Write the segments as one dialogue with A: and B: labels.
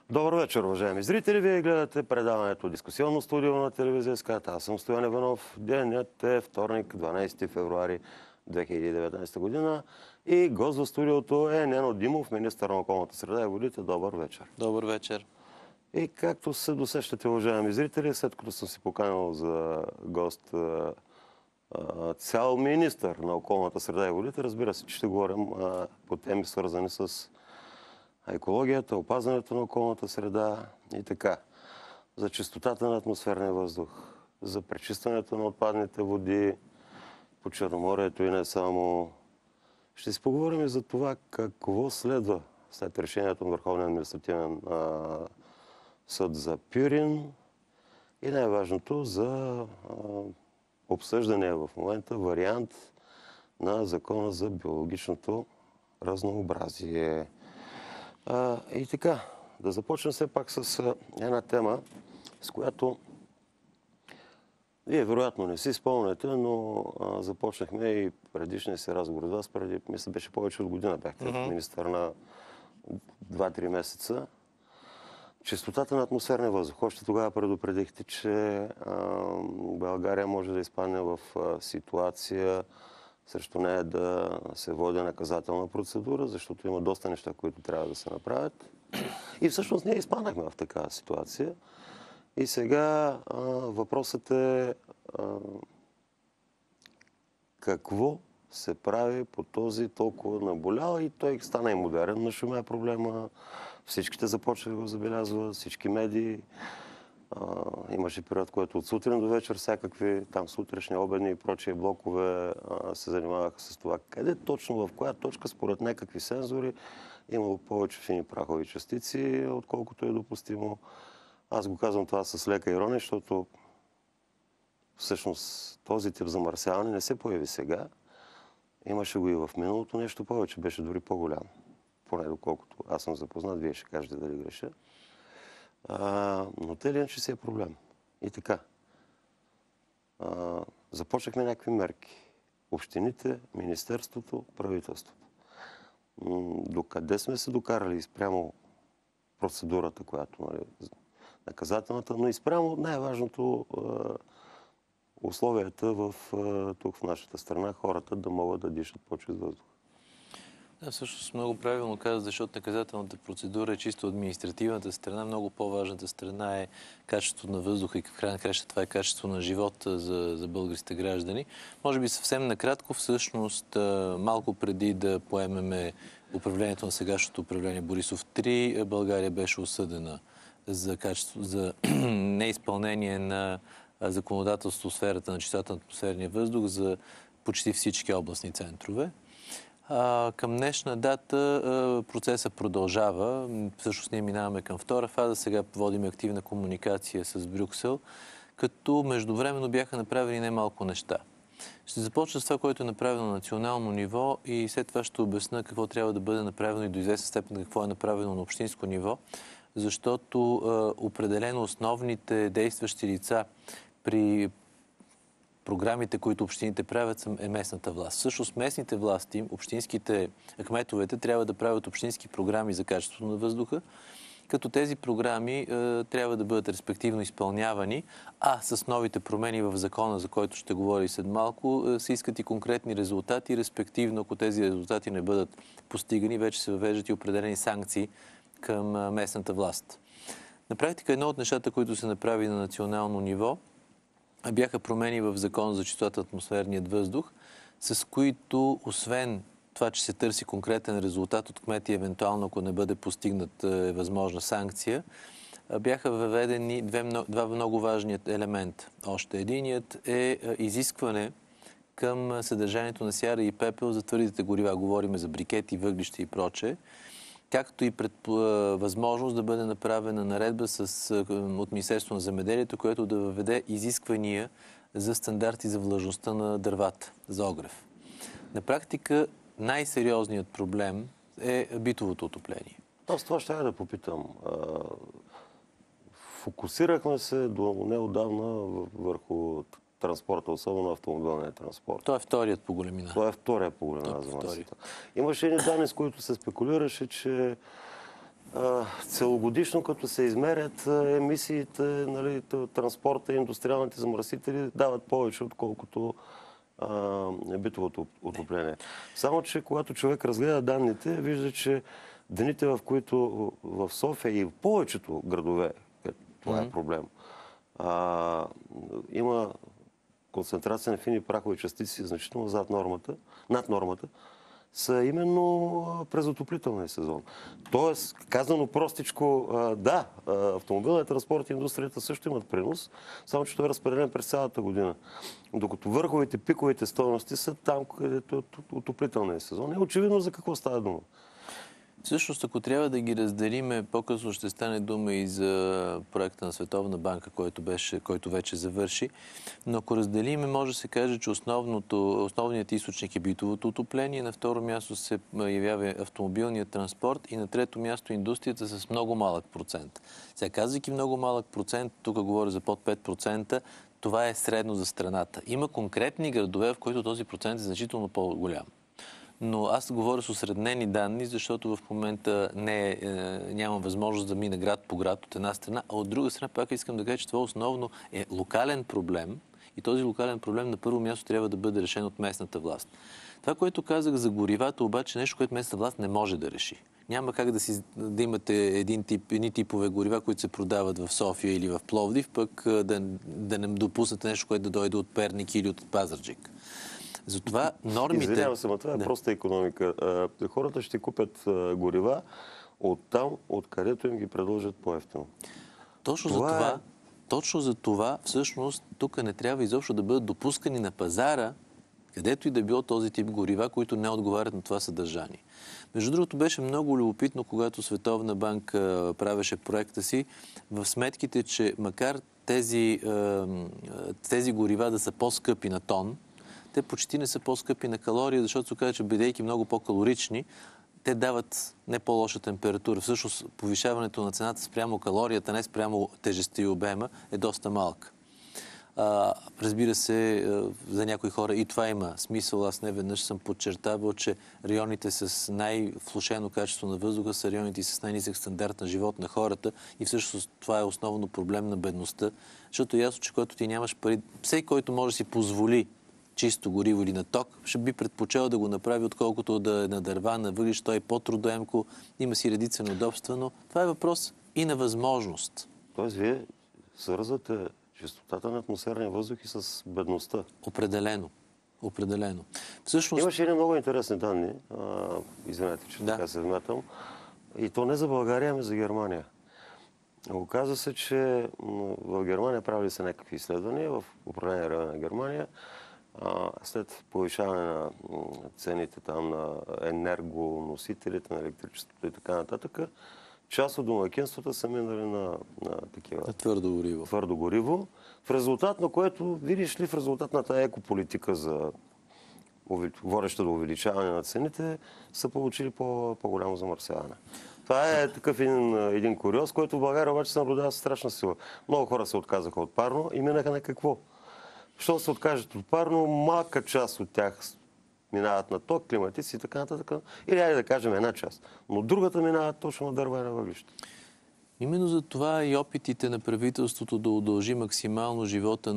A: Добър вечер, уважаеми зрители. Вие гледате предаването Дискусионно студио на телевизия СКАТ. Аз съм Стоян Иванов. Денят е вторник, 12 февруари 2019 година. И гост в студиото е Нено Димов, министър на околната среда и водите. Добър вечер.
B: Добър вечер.
A: И както се досещате, уважаеми зрители, след като съм си поканил за гост цял министър на околната среда и водите, разбира се, че ще говорим по теми свързани с екологията, опазването на околната среда и така. За чистотата на атмосферния въздух, за пречистването на отпадните води по Черноморието и не само. Ще си поговорим и за това какво следва след решението на Върховния административен съд за Пюрин и най-важното за обсъждане в момента вариант на закона за биологичното разнообразие. И така, да започнем все пак с една тема, с която вие вероятно не си спомняте, но започнахме и предишния си разговор с вас, преди, мисля, беше повече от година, бяхте министър на 2-3 месеца. Чистотата на атмосферния въздух. Още тогава предупредихте, че България може да изпадне в ситуация срещу нея да се води наказателна процедура, защото има доста неща, които трябва да се направят. И всъщност ние изпаднахме в такава ситуация. И сега въпросът е какво се прави по този толкова наболял и той стана и модерен, нашумя проблема. Всичките започнаха да го забелязват, всички медии. Имаше период, който от сутрин до вечер всякакви там сутрешни, обедни и прочие блокове се занимаваха с това. Къде точно, в коя точка, според някакви сензори, имало повече фини прахови частици, отколкото е допустимо. Аз го казвам това с лека ирония, защото всъщност този тип замърсяване не се появи сега. Имаше го и в миналото, нещо повече, беше дори по-голям. Поне доколкото аз съм запознат, вие ще кажете дали греша. Но те ли иначе си е проблем. И така. Започнахме някакви мерки. Общините, министерството, правителството. Докъде сме се докарали спрямо процедурата, която наказателната, но и спрямо най-важното условията тук в нашата страна, хората да могат да дишат по-чист въздух.
B: Да, всъщност много правилно каза, защото наказателната процедура е чисто административната страна. Много по-важната страна е качеството на въздуха и в край на краща това е качество на живота за българските граждани. Може би съвсем накратко, всъщност малко преди да поемеме управлението на сегашното управление Борисов 3, България беше осъдена за неизпълнение на законодателство в сферата на чистотата на атмосферния въздух за почти всички областни центрове. Към днешна дата процесът продължава. Всъщност ние минаваме към втора фаза. Сега водим активна комуникация с Брюксел, като междувременно бяха направени немалко неща. Ще започна с това, което е направено на национално ниво и след това ще обясня какво трябва да бъде направено и до известна степен какво е направено на общинско ниво, защото определено основните действащи лица при програмите, които общините правят, е местната власт. Всъщност местните власти, общинските кметовете трябва да правят общински програми за качеството на въздуха, като тези програми трябва да бъдат респективно изпълнявани, а с новите промени в закона, за който ще говори след малко, се искат и конкретни резултати, респективно, ако тези резултати не бъдат постигани, вече се въвеждат и определени санкции към местната власт. На практика едно от нещата, които се направи на национално ниво, бяха промени в закон за чистотата на атмосферният въздух, с които, освен това, че се търси конкретен резултат от кмети, евентуално ако не бъде постигнат е възможна санкция, бяха въведени два много важни елемента. Още единият е изискване към съдържанието на сяра и пепел за твърдите горива. Говорим за брикети, въглища и прочее, както и възможност да бъде направена наредба от Министерството на земеделието, което да въведе изисквания за стандарти за влажността на дървата, за огрев. На практика най-сериозният проблем е битовото отопление.
A: Аз това ще да попитам. Фокусирахме се до неотдавна върху транспорта, особено автомобилния транспорт.
B: Той е вторият по големина.
A: Това е вторият по големина за масата. Имаше едни данни, с които се спекулираше, че Целогодишно, като се измерят емисиите, нали, транспорта и индустриалните замърсители дават повече, отколкото битовото отопление. Само, че когато човек разгледа данните, вижда, че дните, в които в София и в повечето градове, това е проблем, има концентрация на фини прахови частици значително над нормата, са именно през отоплителния сезон. Тоест, казано простичко, да, автомобилният транспорт и индустрията също имат принос, само че той е разпределен през цялата година. Докато върховите, пиковите стойности са там, където е отоплителния сезон. И очевидно за какво става дума.
B: Всъщност, ако трябва да ги разделиме, по-късно ще стане дума и за проекта на Световна банка, който вече завърши. Но ако разделиме, може да се каже, че основният източник е битовото отопление, на второ място се явява автомобилният транспорт и на трето място индустрията с много малък процент. Сега, казвайки много малък процент, тук говоря за под 5%, това е средно за страната. Има конкретни градове, в които този процент е значително по-голям. Но аз говоря с осреднени данни, защото в момента нямам възможност да мина град по град от една страна, а от друга страна пак искам да кажа, че това основно е локален проблем и този локален проблем на първо място трябва да бъде решен от местната власт. Това, което казах за горивата, обаче нещо, което местната власт не може да реши. Няма как да имате едни типове горива, които се продават в София или в Пловдив, пък да не допуснете нещо, което да дойде от Перник или от Пазарджик. Затова нормите...
A: Извинявам се, но това е проста икономика. Хората ще купят горива от там, откъдето им ги предложат по-евтино.
B: Точно за това, всъщност, тук не трябва изобщо да бъдат допускани на пазара, където и да било този тип горива, които не отговарят на това съдържание. Между другото, беше много любопитно, когато Световна банка правеше проекта си, в сметките, че макар тези горива да са по-скъпи на тон, те почти не са по-скъпи на калории, защото се казва, че бидейки много по-калорични, те дават не по-лоша температура. Всъщност, повишаването на цената спрямо калорията, не спрямо тежестта и обема, е доста малка. Разбира се, за някои хора и това има смисъл. Аз не веднъж съм подчертавал, че районите с най-влошено качество на въздуха са районите с най-нисък стандарт на живот на хората и всъщност това е основно проблем на бедността, защото е ясно, че когато ти нямаш пари, всеки, който може да си позволи чисто гориво или на ток, ще би предпочел да го направи, отколкото да е на дърва, на въглища, то е по-трудоемко, има си редица неудобства, но това е въпрос и на възможност.
A: Тоест, вие свързвате чистотата на атмосферния въздух и с бедността.
B: Определено. Всъщност...
A: Имаше едни много интересни данни, извинете, че така се вмятам, и то не за България, ами за Германия. Оказва се, че в Германия правили са някакви изследвания в управление района на Германия. След повишаване на цените там на енергоносителите, на електричеството и така нататък, част от домакинствата са минали на такива твърдо гориво. В резултат на което, видиш ли, в резултат на тази екополитика за водеща до увеличаване на цените, са получили по-голямо замърсяване. Това е такъв един куриоз, който в България обаче се наблюдава с страшна сила. Много хора се отказаха от парно и минаха на какво? Що се откажат от парно, малка част от тях минават на ток, климатици и така нататък. Или да кажем една част. Но другата минават точно на дърва и на въглища.
B: Именно за това и опитите на правителството да удължи максимално живота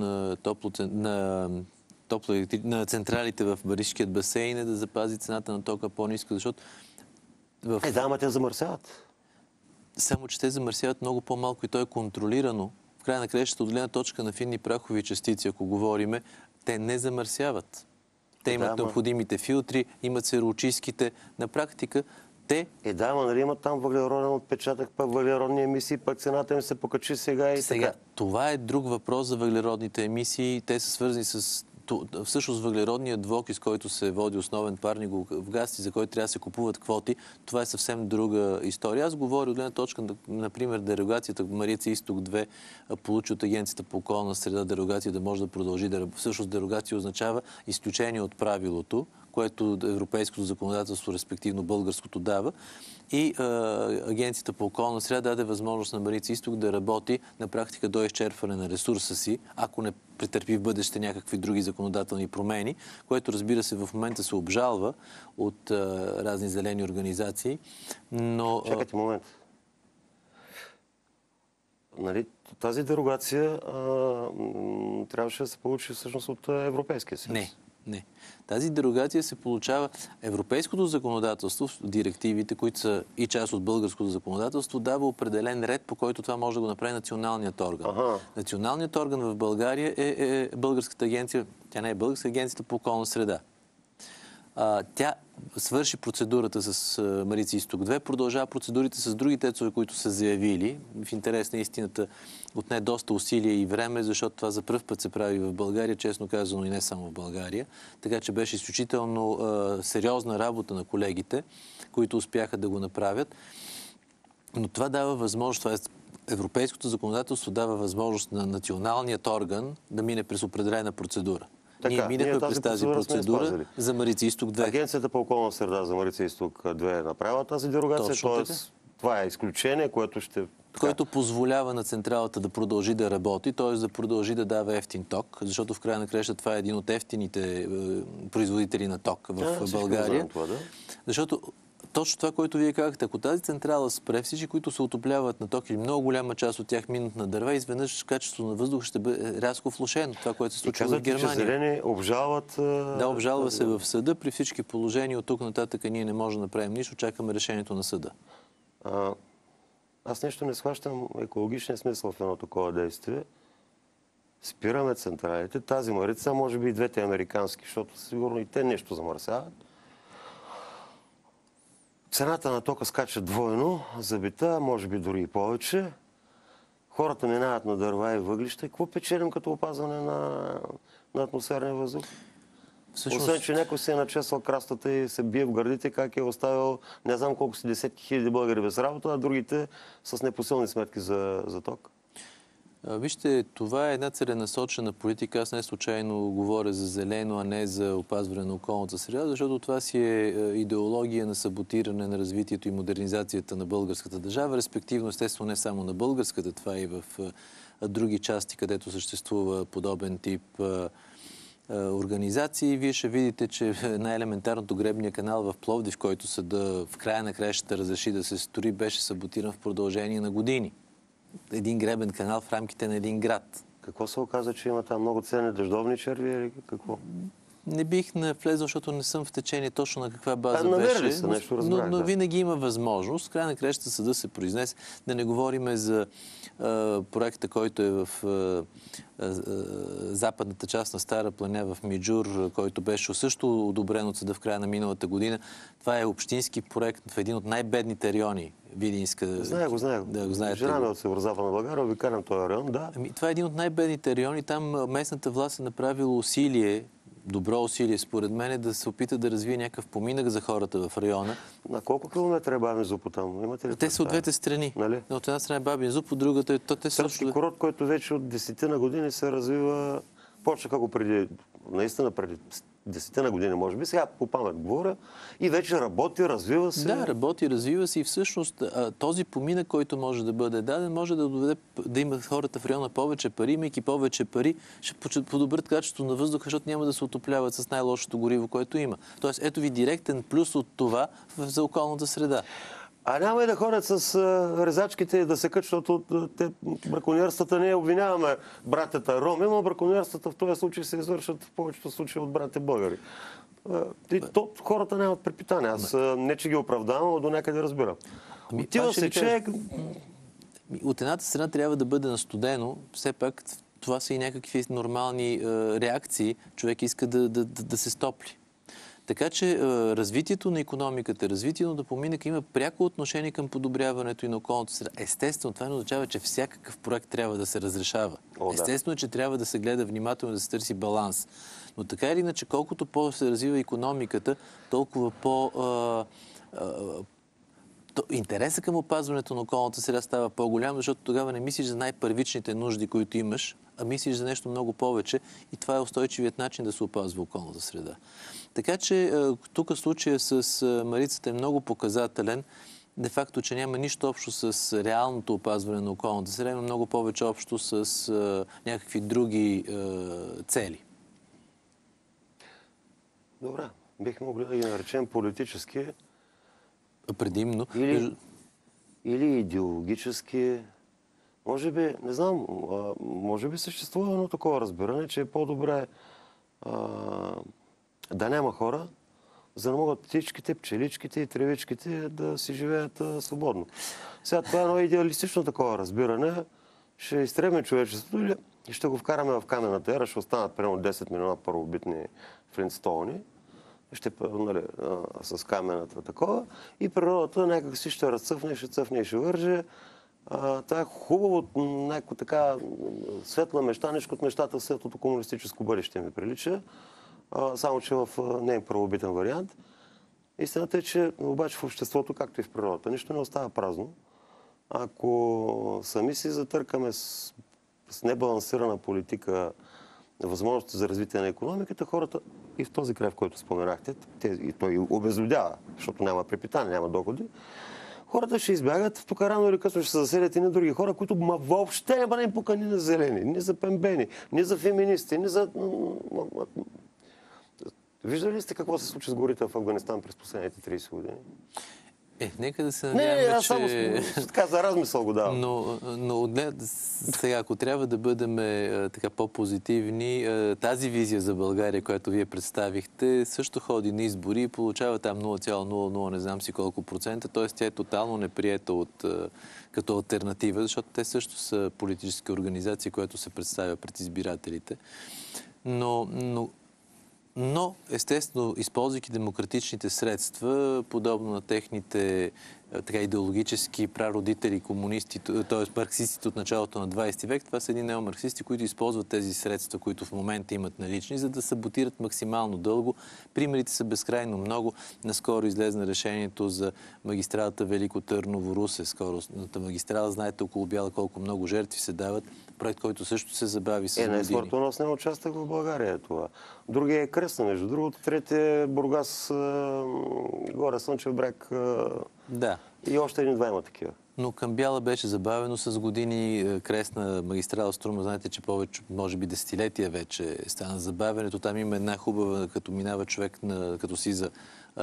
B: на централите в Маришкият басейн е да запази цената на тока по-ниска, защото...
A: ама те замърсяват.
B: Само, че те замърсяват много по-малко и то е контролирано. В края на краищата, от гледна точка на финни прахови частици, ако говориме, те не замърсяват. Те имат необходимите филтри, имат сероочистките. На практика те...
A: нали имат там въглероден отпечатък, пък въглеродни емисии, пък цената им се покачи сега и така.
B: Това е друг въпрос за въглеродните емисии. Те са свързани с... Всъщност въглеродният двуокис, който се води основен парников газ и за който трябва да се купуват квоти, това е съвсем друга история. Аз говоря от гледна точка, например, дерогацията Марица Изток 2 получи от Агенцията по околна среда дерогация да може да продължи. Всъщност дерогация означава изключение от правилото, което европейското законодателство, респективно българското, дава. И Агенцията по околна среда даде възможност на Марица Изток да работи на практика до изчерпване на ресурса си, ако не претърпи в бъдеще някакви други законодателни промени, което, разбира се, в момента се обжалва от разни зелени организации. Но...
A: Чакайте момент. нали, тази дерогация трябваше да се получи всъщност от Европейския съюз.
B: Не. Тази дерогация се получава. Европейското законодателство, директивите, които са и част от българското законодателство, дава определен ред, по който това може да го направи националният орган. Националният орган в България е българската агенция, тя не е българска, агенцията по околна среда. Тя свърши процедурата с Марица Изток 2, продължава процедурите с други тецове, които са заявили. В интерес на истината отне доста усилия и време, защото това за пръв път се прави в България, честно казано и не само в България. Така че беше изключително сериозна работа на колегите, които успяха да го направят. Но това дава възможност, това е европейското законодателство дава възможност на националният орган да мине през определена процедура. Ние минахме през тази процедура за Марица Изток 2.
A: Агенцията по околна среда за Марица Изток 2 е направила тази дерогация, т.е. това е изключение, което
B: позволява на централата да продължи да работи, т.е. да продължи да дава ефтин ток, защото в края на краща това е един от ефтините производители на ток в България. Защото точно това, което вие казахте, ако тази централа спре, всички, които се отопляват на ток или много голяма част от тях минат на дърва, изведнъж качеството на въздуха ще бъде рязко влошено. Това, което се случва в Германия.
A: Че зелени обжалват...
B: Да, обжалва се в съда. При всички положения от тук нататък ние не можем да направим нищо. Чакаме решението на съда.
A: Аз нещо не схващам екологичния смисъл в едно такова действие. Спираме централите. Тази Марица, може би и двете американски, защото сигурно и те нещо замърсяват. Цената на тока скача двойно за бита, може би дори и повече. Хората минават на дърва и въглища. Какво печелим като опазване на атмосферния въздух? Освен, че някой се е начесал крастата и се бие в гърдите, как е оставил не знам колко си десетки хиляди българи без работа, а другите с непосилни сметки за ток.
B: Вижте, това е една целенасочена политика. Аз не случайно говоря за зелено, а не за опазване на околната среда, защото това си е идеология на саботиране на развитието и модернизацията на българската държава, респективно, естествено, не само на българската, това и в други части, където съществува подобен тип организации. Вие ще видите, че най-елементарното гребния канал в Пловдив, който съда в края на краищата разреши да се строи, беше саботиран в продължение на години. Един гребен канал в рамките на един град.
A: Какво се оказа, че има там много ценни дъждовни черви или какво?
B: Не бих навлезъл, защото не съм в течение точно на каква база беше.
A: Са, нещо разбрах,
B: но винаги има възможност. В края на краищата съда се произнесе. Да не говорим за проекта, който е в западната част на Стара планя в Миджур, който беше също одобрен от съда в края на миналата година. Това е общински проект в един от най-бедните райони. Видинска.
A: Знае го.
B: Да, го знаете.
A: Жена ми от Северозападна България, обикалям този район, да.
B: Това е един от най-бедните райони. Там местната власт е направила усилие, добро усилие, според мен, да се опита да развие някакъв поминък за хората в района.
A: На колко километра е Бабин зуб там? Имате ли?
B: Те са от двете страни.
A: Нали?
B: От една страна е Бабин зуб, от другата е...
A: Сръбски курорт, който вече от 10 години се развива, почна како преди 10 години, може би, сега по памет говоря, и вече работи, развива се.
B: Да, работи, развива се и всъщност този поминък, който може да бъде даден, може да доведе да имат хората в района повече пари, имайки повече пари, ще подобрят качеството на въздуха, защото няма да се отопляват с най-лошото гориво, което има. Тоест, ето ви директен плюс от това за околната среда.
A: А няма и да ходят с резачките и да секат, защото браконьерствата не обвиняваме братята роми, но браконьерствата в този случай се извършват в повечето случаи от братя българи. Хората нямат препитание. Аз не че ги оправдавам, но до някъде разбирам. Отива се, че...
B: От едната страна трябва да бъде настудено, все пак това са и някакви нормални реакции. Човек иска да се стопли. Така че развитието на икономиката, развитието на поминъка има пряко отношение към подобряването и на околната среда. Естествено, това не означава, че всякакъв проект трябва да се разрешава. Естествено, че трябва да се гледа внимателно, да се търси баланс. Но така или иначе, колкото по-се развива икономиката, толкова интересът към опазването на околната среда става по-голям, защото тогава не мислиш за най-първичните нужди, които имаш, а мислиш за нещо много повече и това е устойчивият начин да се опазва околната среда. Така че тук случая с Марицата е много показателен. Де факто, че няма нищо общо с реалното опазване на околната среда, има много повече общо с някакви други цели.
A: Добре. Бихме могли да ги наречем политически.
B: Предимно.
A: Или идеологически. Може би, не знам, може би съществува едно такова разбиране, че е по-добре да няма хора, за да могат птичките, пчеличките и тревичките да си живеят свободно. Сега това е едно идеалистично такова разбиране. Ще изтребим човечеството или ще го вкараме в каменната ера, ще останат примерно 10 милиона първобитни флинтстоуни, ще, нали, с камената такова, и природата някак си ще разцъфне, ще цъфне и ще върже. Това е хубаво, някаква така светла мечта, нещо от мечтата в светлото комунистическо бъдеще ми прилича, само че в нейн първобитен вариант. Истината е, че обаче в обществото, както и в природата, нищо не остава празно. Ако сами си затъркаме с небалансирана политика възможности за развитие на икономиката, хората и в този край, в който споменахте, и той обезлюдява, защото няма препитание, няма доходи, хората ще избягат, тук рано или късно ще се заселят и на други хора, които въобще няма да им пука ни на зелени, ни за пембени, ни за феминисти, ни за... Виждали ли сте какво се случи с горите в Афганистан през последните 30 години?
B: Нека да се надяваме,
A: аз само така за размисъл го давам.
B: Но сега, ако трябва да бъдем така по-позитивни, тази визия за България, която вие представихте, също ходи на избори и получава там 0,00 не знам си колко процента, т.е. тя е тотално неприета като алтернатива, защото те също са политически организации, която се представя пред избирателите. Но, естествено, използвайки демократичните средства, подобно на техните така идеологически прародители, комунисти, т.е. марксистите от началото на 20 век, това са едни неомарксисти, които използват тези средства, които в момента имат налични, за да саботират максимално дълго. Примерите са безкрайно много. Наскоро излезна решението за магистралата Велико Търново-Русе. Скоростната магистрала, знаете около Бяла колко много жертви се дават. Проект, който също се забави с години.
A: Смъртоносен участък в България е това. Другия е Кресна, между другото. Третия е Бургас, горе Слънчев бряг.
B: Да.
A: И още един-два има такива.
B: Но към Бяла беше забавено с години. Кресна магистрала Струма, знаете, че повече, може би десетилетия вече стана забавенето. Там има една хубава, като минава човек, като сиза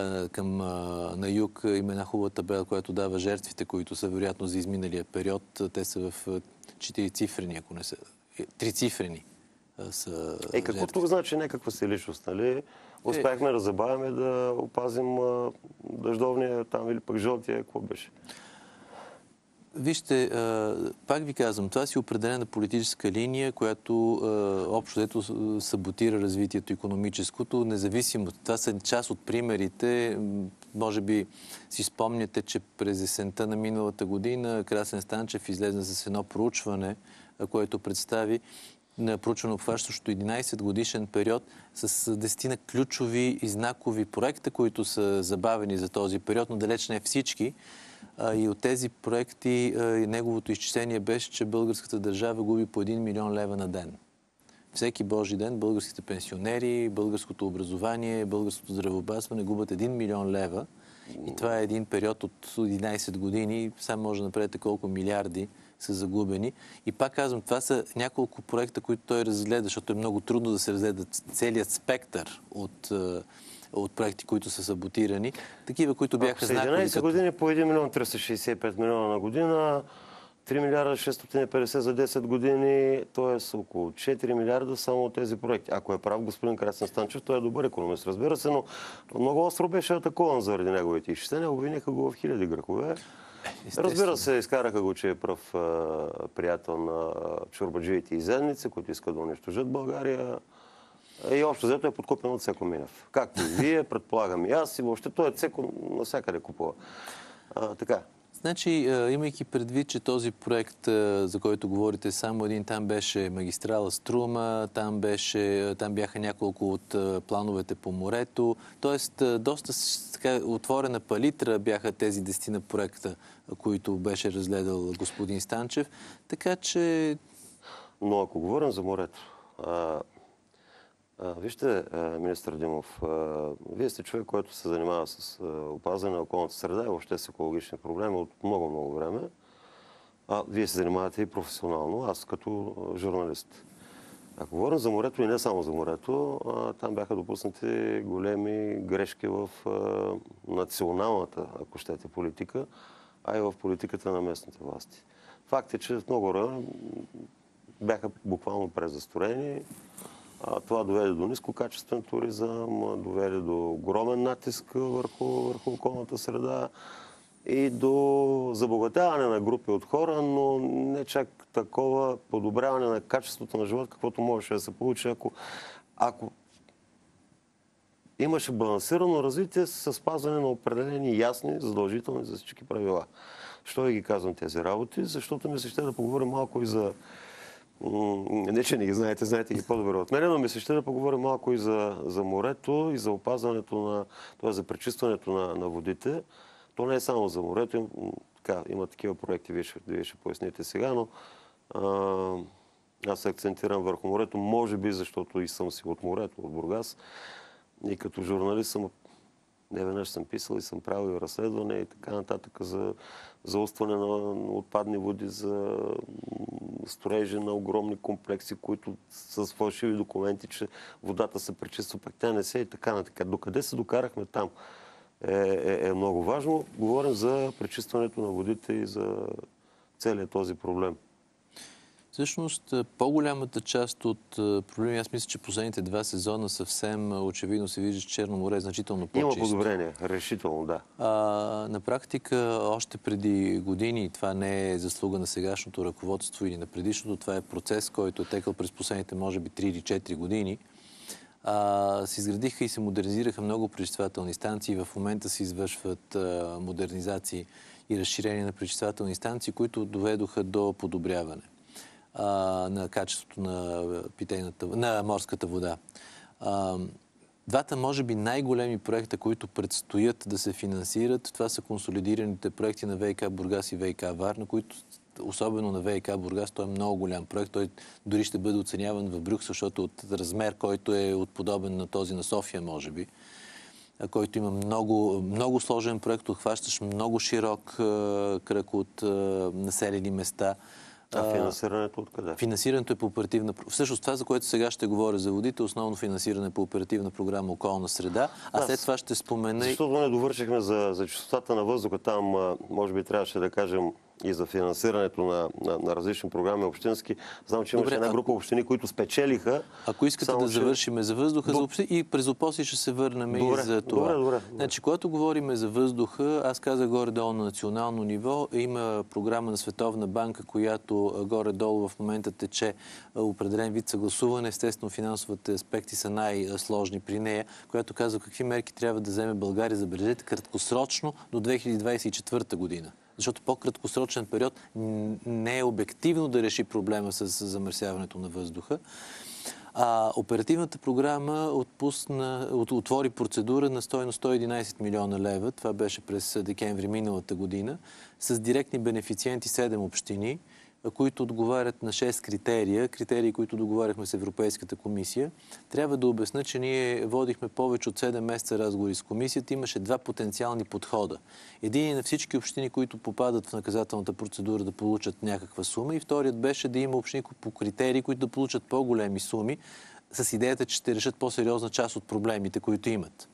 B: на юг, има една хубава табела, която дава жертвите, които са вероятно за изминалия период. Те са в 4-цифрени, ако не са. 3-цифрени са
A: какво тук значи някаква си личност, нали? Успяхме да забавяме да опазим дъждовния там или пък жълтия, какво беше?
B: Вижте, пак ви казвам, това си определена политическа линия, която общо дето саботира развитието икономическото, независимо. Това са част от примерите. Може би си спомняте, че през есента на миналата година Красен Станчев излезе с едно проучване, което представи на проучване, обхващащо 11 годишен период с 10 ключови и знакови проекта, които са забавени за този период, но далеч не всички. И от тези проекти неговото изчисление беше, че българската държава губи по 1 милион лева на ден. Всеки Божи ден българските пенсионери, българското образование, българското здравеопазване губят 1 милион лева. И това е един период от 11 години. Сам може да направите колко милиарди са загубени. И пак казвам, това са няколко проекта, които той разгледа, защото е много трудно да се разгледа целият спектър от проекти, които са саботирани. Такива, които бяха знакови.
A: 11 години по 1 милион 365 милиона на година, 3 милиарда 650 за 10 години, т.е. около 4 милиарда само от тези проекти. Ако е прав господин Красен Станчев, той е добър икономист, разбира се, но много остро беше атакуван заради неговите изчисления. Обвиниха го в хиляди грехове. Разбира се, изкараха го, че е пръв приятел на чорбаджиите и зенници, които искат да унищожат България. И общо взето е подкупен от Цеко Минев. Както и вие, предполагам и аз, и въобще той е Цеко навсякъде купува. Така.
B: Значи, имайки предвид, че този проект, за който говорите, само един, там беше магистрала Струма, там бяха няколко от плановете по морето. Тоест, доста така, отворена палитра бяха тези 10 проекта, които беше разгледал господин Станчев. Така че...
A: Но ако говорим за морето, вижте, министър Димов, вие сте човек, който се занимава с опазване на околната среда и въобще с екологични проблеми от много време. Вие се занимавате и професионално, аз като журналист. Ако говорим за морето и не само за морето, там бяха допуснати големи грешки в националната, ако щете, политика. а и в политиката на местните власти. Факт е, че в много райони бяха буквално презастроени. Това доведе до нискокачествен туризъм, доведе до огромен натиск върху околната среда и до забогатяване на групи от хора, но не чак такова подобряване на качеството на живот, каквото можеше да се получи, ако имаше балансирано развитие с спазване на определени ясни, задължителни за всички правила. Що ви ги казвам тези работи? Защото ми се ще да поговорим малко и за... Не, че не ги знаете, знаете ги по-добре от мен, но ми се ще да поговорим малко и за морето и за опазването на... т.е. за пречистването на водите. То не е само за морето. Има такива проекти, вие ще поясните сега, но аз се акцентирам върху морето, може би защото и съм си от морето, от Бургас. И като журналист не веднъж съм писал и съм правил разследване и така нататък за заустване на отпадни води, за строежи на огромни комплекси, които с фалшиви документи, че водата се пречиства, пък тя не се и така нататък. Докъде се докарахме там е много важно. Говорим за пречистването на водите и за целият този проблем.
B: Всъщност, по-голямата част от проблеми, аз мисля, че последните 2 сезона съвсем очевидно се вижда, че Черно море е значително по-чисто.
A: Има подобрение, решително, да.
B: На практика, още преди години, това не е заслуга на сегашното ръководство или на предишното, това е процес, който е текал през последните, може би, 3 или 4 години. Се изградиха и се модернизираха много пречиствателни станции. В момента се извършват модернизации и разширение на пречиствателни станции, които доведоха до подобряване на качеството на морската вода. Двата, може би, най-големи проекта, които предстоят да се финансират, това са консолидираните проекти на ВиК Бургас и ВиК Варна, които, особено на ВиК Бургас, той е много голям проект. Той дори ще бъде оценяван в Брюксел, защото от размер, който е подобен на този на София, може би, който има много, много сложен проект, отхващащ много широк кръг от населени места.
A: А финансирането откъде?
B: Финансирането е по оперативна... Всъщност това, за което сега ще говоря за водите, основно финансиране по оперативна програма Околна среда, а след това ще спомена...
A: Защото не довършихме за чистотата на въздуха. Там, може би, трябваше да кажем и за финансирането на различни програми общински. Знам, че имаше една група общини, които спечелиха.
B: Ако искате да завършим за въздуха, за общини, и през опоси ще се върнем и за това.
A: Добре.
B: Значи, когато говорим за въздуха, аз казах горе-долу на национално ниво, има програма на Световна банка, която горе-долу в момента тече определен вид съгласуване. Естествено, финансовите аспекти са най-сложни при нея, която казва какви мерки трябва да вземе България, забележете, краткосрочно до 2024 година. Защото по-краткосрочен период не е обективно да реши проблема с замърсяването на въздуха. Оперативната програма отвори процедура на стойност 111 милиона лева. Това беше през декември миналата година. С директни бенефициенти 7 общини, които отговарят на 6 критерии, които договаряхме с Европейската комисия. Трябва да обясня, че ние водихме повече от 7 месеца разговори с комисията. Имаше 2 потенциални подхода. Един е на всички общини, които попадат в наказателната процедура, да получат някаква сума, и вторият беше да има общини по критерии, които да получат по-големи суми, с идеята, че ще решат по-сериозна част от проблемите, които имат.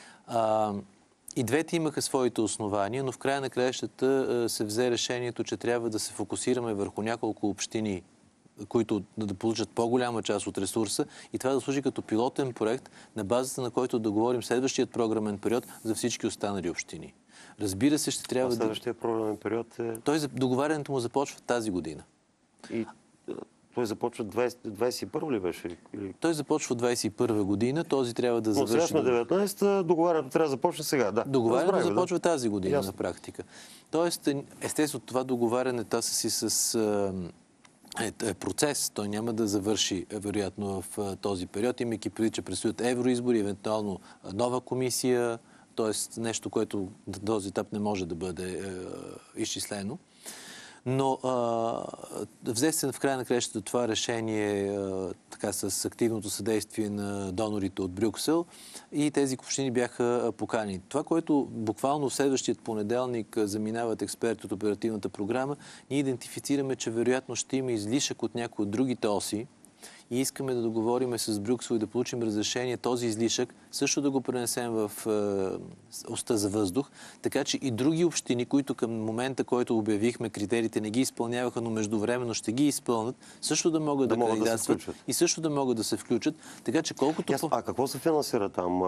B: И двете имаха своите основания, но в края на краищата се взе решението, че трябва да се фокусираме върху няколко общини, които да получат по-голяма част от ресурса, и това да служи като пилотен проект, на базата на който да говорим следващият програмен период за всички останали общини. Разбира се, ще трябва
A: следващия програмен период е...
B: Договарянето му започва тази година.
A: И той започва 21 ли беше?
B: Той започва 21 година, този трябва да завърши...
A: Но сега сме 19-та, договарянето трябва да започне сега, да.
B: Договарянето започва тази година на практика. Тоест, естествено, това договаряне си с... процес. Той няма да завърши, вероятно, в този период, имайки преди, че предстоят евроизбори, евентуално нова комисия, т.е. нещо, което на този етап не може да бъде изчислено. Но взе се в края на краищата това решение с активното съдействие на донорите от Брюксел, и тези общини бяха поканени. Това, което буквално в следващият понеделник заминават експерти от оперативната програма, ние идентифицираме, че вероятно ще има излишък от някои от другите оси, и искаме да договориме с Брюксел и да получим разрешение този излишък също да го пренесем в оста за въздух, така че и други общини, които към момента, който обявихме критериите, не ги изпълняваха, но междувременно ще ги изпълнят, също да могат да кандидатстват и също да могат да се включат. Така че колкото...
A: А какво се финансира там?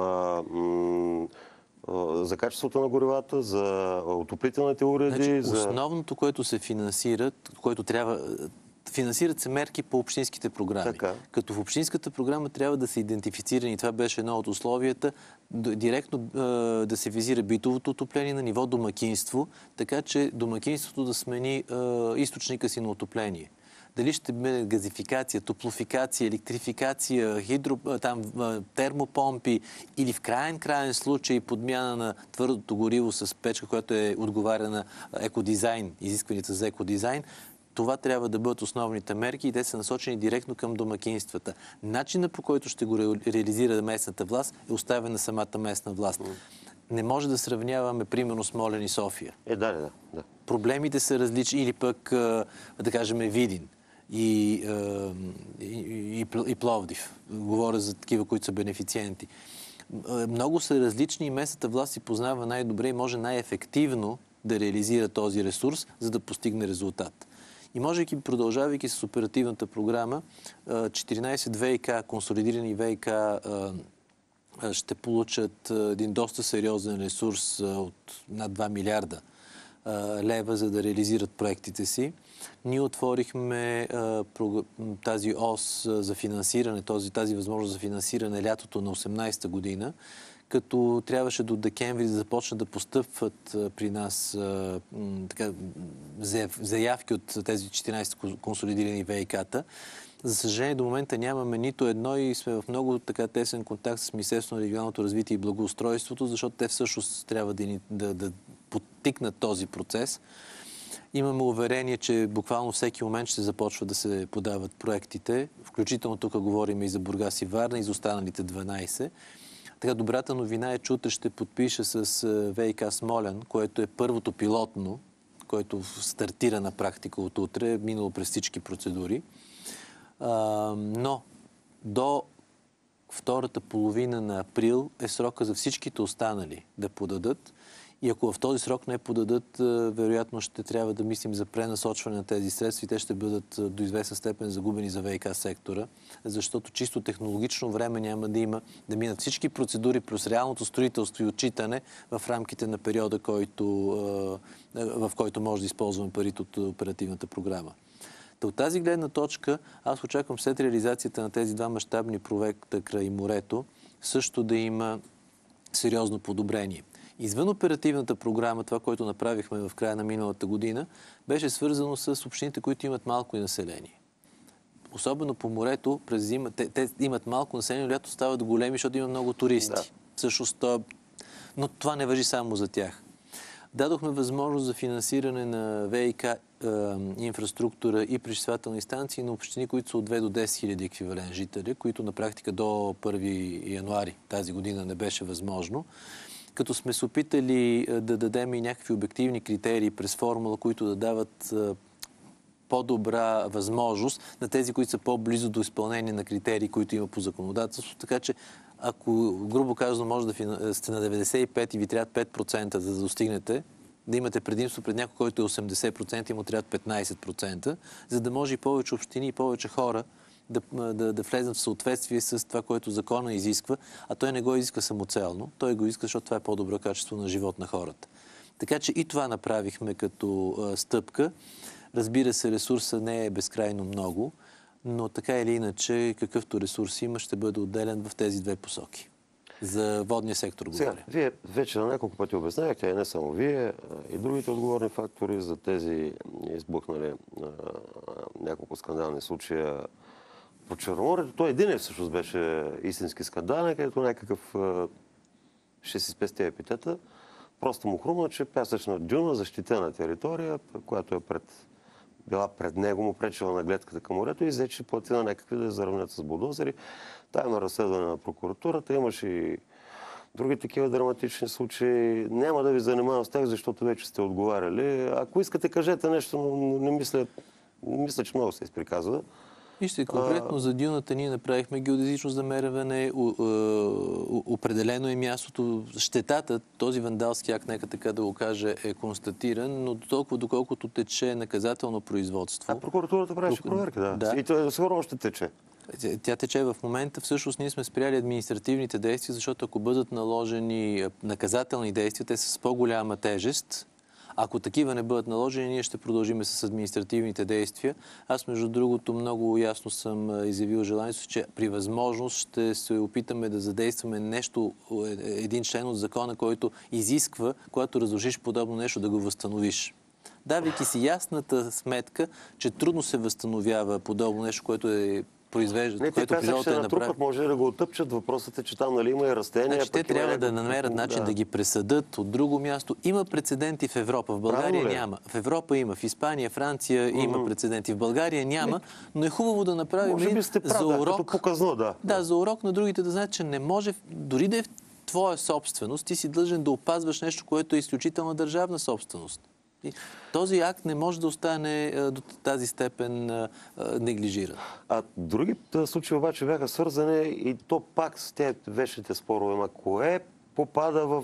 A: За качеството на горивата, за отоплителните уреди?
B: Значи, основното, което се финансира, което трябва... Финансират се мерки по общинските програми.
A: Така.
B: Като в общинската програма трябва да се идентифицирани, това беше едно от условията, директно да се визира битовото отопление на ниво домакинство, така че домакинството да смени източника си на отопление. Дали ще бъде газификация, топлофикация, електрификация, термопомпи или в краен случай подмяна на твърдото гориво с печка, която отговаря на екодизайн, изискванията за екодизайн, това трябва да бъдат основните мерки и те са насочени директно към домакинствата. Начинът, по който ще го реализира местната власт, е оставен на самата местна власт. Не може да сравняваме, примерно, Смолян и София.
A: Да.
B: Проблемите са различни, или пък, да кажем, Видин и Пловдив. Говоря за такива, които са бенефициенти. Много са различни и местната власт си познава най-добре и може най-ефективно да реализира този ресурс, за да постигне резултат. И можейки, продължавайки с оперативната програма, 14 ВИК, консолидирани ВИК ще получат един доста сериозен ресурс от над 2 милиарда лева, за да реализират проектите си. Ние отворихме тази ос за финансиране, тази възможност за финансиране лятото на 18-та година, като трябваше до декември да започнат да постъпват при нас заявки от тези 14 консолидирани ВИК-та. За съжаление, до момента нямаме нито едно и сме в много тесен контакт с Министерството на регионалното развитие и благоустройството, защото те всъщност трябва да подтикнат този процес. Имаме уверение, че буквално всеки момент ще започва да се подават проектите. Включително тук говорим и за Бургас и Варна, и за останалите 12. Така, добрата новина е, че утре ще подпиша с ВИК Смолян, което е първото пилотно, което стартира на практика от утре, минало през всички процедури. Но до втората половина на април е срока за всичките останали да подадат. И ако в този срок не подадат, вероятно ще трябва да мислим за пренасочване на тези средства и те ще бъдат до известна степен загубени за ВИК сектора, защото чисто технологично време няма да има да минат всички процедури плюс реалното строителство и отчитане в рамките на периода, в който може да използваме парите от оперативната програма. От тази гледна точка аз очаквам след реализацията на тези два мащабни проекта край морето също да има сериозно подобрение. Извън оперативната програма, това, което направихме в края на миналата година, беше свързано с общините, които имат малко население. Особено по морето, през зима, те имат малко население, но лято стават големи, защото има много туристи. Да. Всъщност, но това не важи само за тях. Дадохме възможност за финансиране на ВИК инфраструктура и пречиствателни станции на общини, които са от 2 до 10 хиляди еквивалент жители, които на практика до 1 януари тази година не беше възможно. Като сме се опитали да дадем и някакви обективни критерии през формула, които да дават по-добра възможност на тези, които са по-близо до изпълнение на критерии, които има по законодателство. Така че, ако, грубо казано, може да сте на 95 и ви трябват 5%, за да достигнете, да имате предимство пред някой, който е 80% и му трябват 15%, за да може и повече общини и повече хора да влезнат в съответствие с това, което закона изисква, а той не го изисква самоцелно. Той го иска, защото това е по-добро качество на живот на хората. Така че и това направихме като стъпка. Разбира се, ресурса не е безкрайно много, но така или иначе, какъвто ресурс има, ще бъде отделен в тези две посоки. За водния сектор говоря.
A: Вие вече на няколко пъти обяснявахте, и не само вие, и другите отговорни фактори за тези избухнали няколко скандални случая по Черноморието. Той един всъщност беше истински скандален, където някакъв, ще си спестя епитета, просто му хрумна, че пясъчна дюна, защитена територия, която е била пред него, му пречила на гледката към морето и взе, че плати на някакви да я заравнят с булдозери. Тайно разследване на прокуратурата, имаше и други такива драматични случаи. Няма да ви занимавам с тях, защото вече сте отговаряли. Ако искате, кажете нещо, но не мисля, че много се изприказва.
B: Вижте, конкретно за дюната ние направихме геодезично замерване, определено е мястото, щетата, този вандалски акт, нека така да го кажа, е констатиран, но толкова доколкото тече наказателно производство.
A: Прокуратурата правеше проверка, да. И това сигурно още тече.
B: Тя тече в момента. Всъщност ние сме спряли административните действия, защото ако бъдат наложени наказателни действия, те са с по-голяма тежест. Ако такива не бъдат наложени, ние ще продължим с административните действия. Аз, между другото, много ясно съм изявил желанието, че при възможност ще се опитаме да задействаме нещо, един член от закона, който изисква, когато разрушиш подобно нещо, да го възстановиш. Давайки си ясната сметка, че трудно се възстановява подобно нещо, което е произвеждат, което природата е направи.
A: Може да го отъпчат. Въпросът е, че там има и растения.
B: Значи, те трябва да намерят начин да ги пресъдат от друго място. Има прецеденти в Европа. В България няма. В Европа има. В Испания, Франция има прецеденти. В България няма. Но е хубаво да направим за урок. Да, за урок на другите да знаят, че не може, дори да е в твоя собственост, ти си длъжен да опазваш нещо, което е изключителна държавна собственост. Този акт не може да остане до тази степен неглижиран.
A: Другите случаи обаче бяха свързани и то пак с тези вечните спорове. Кое попада в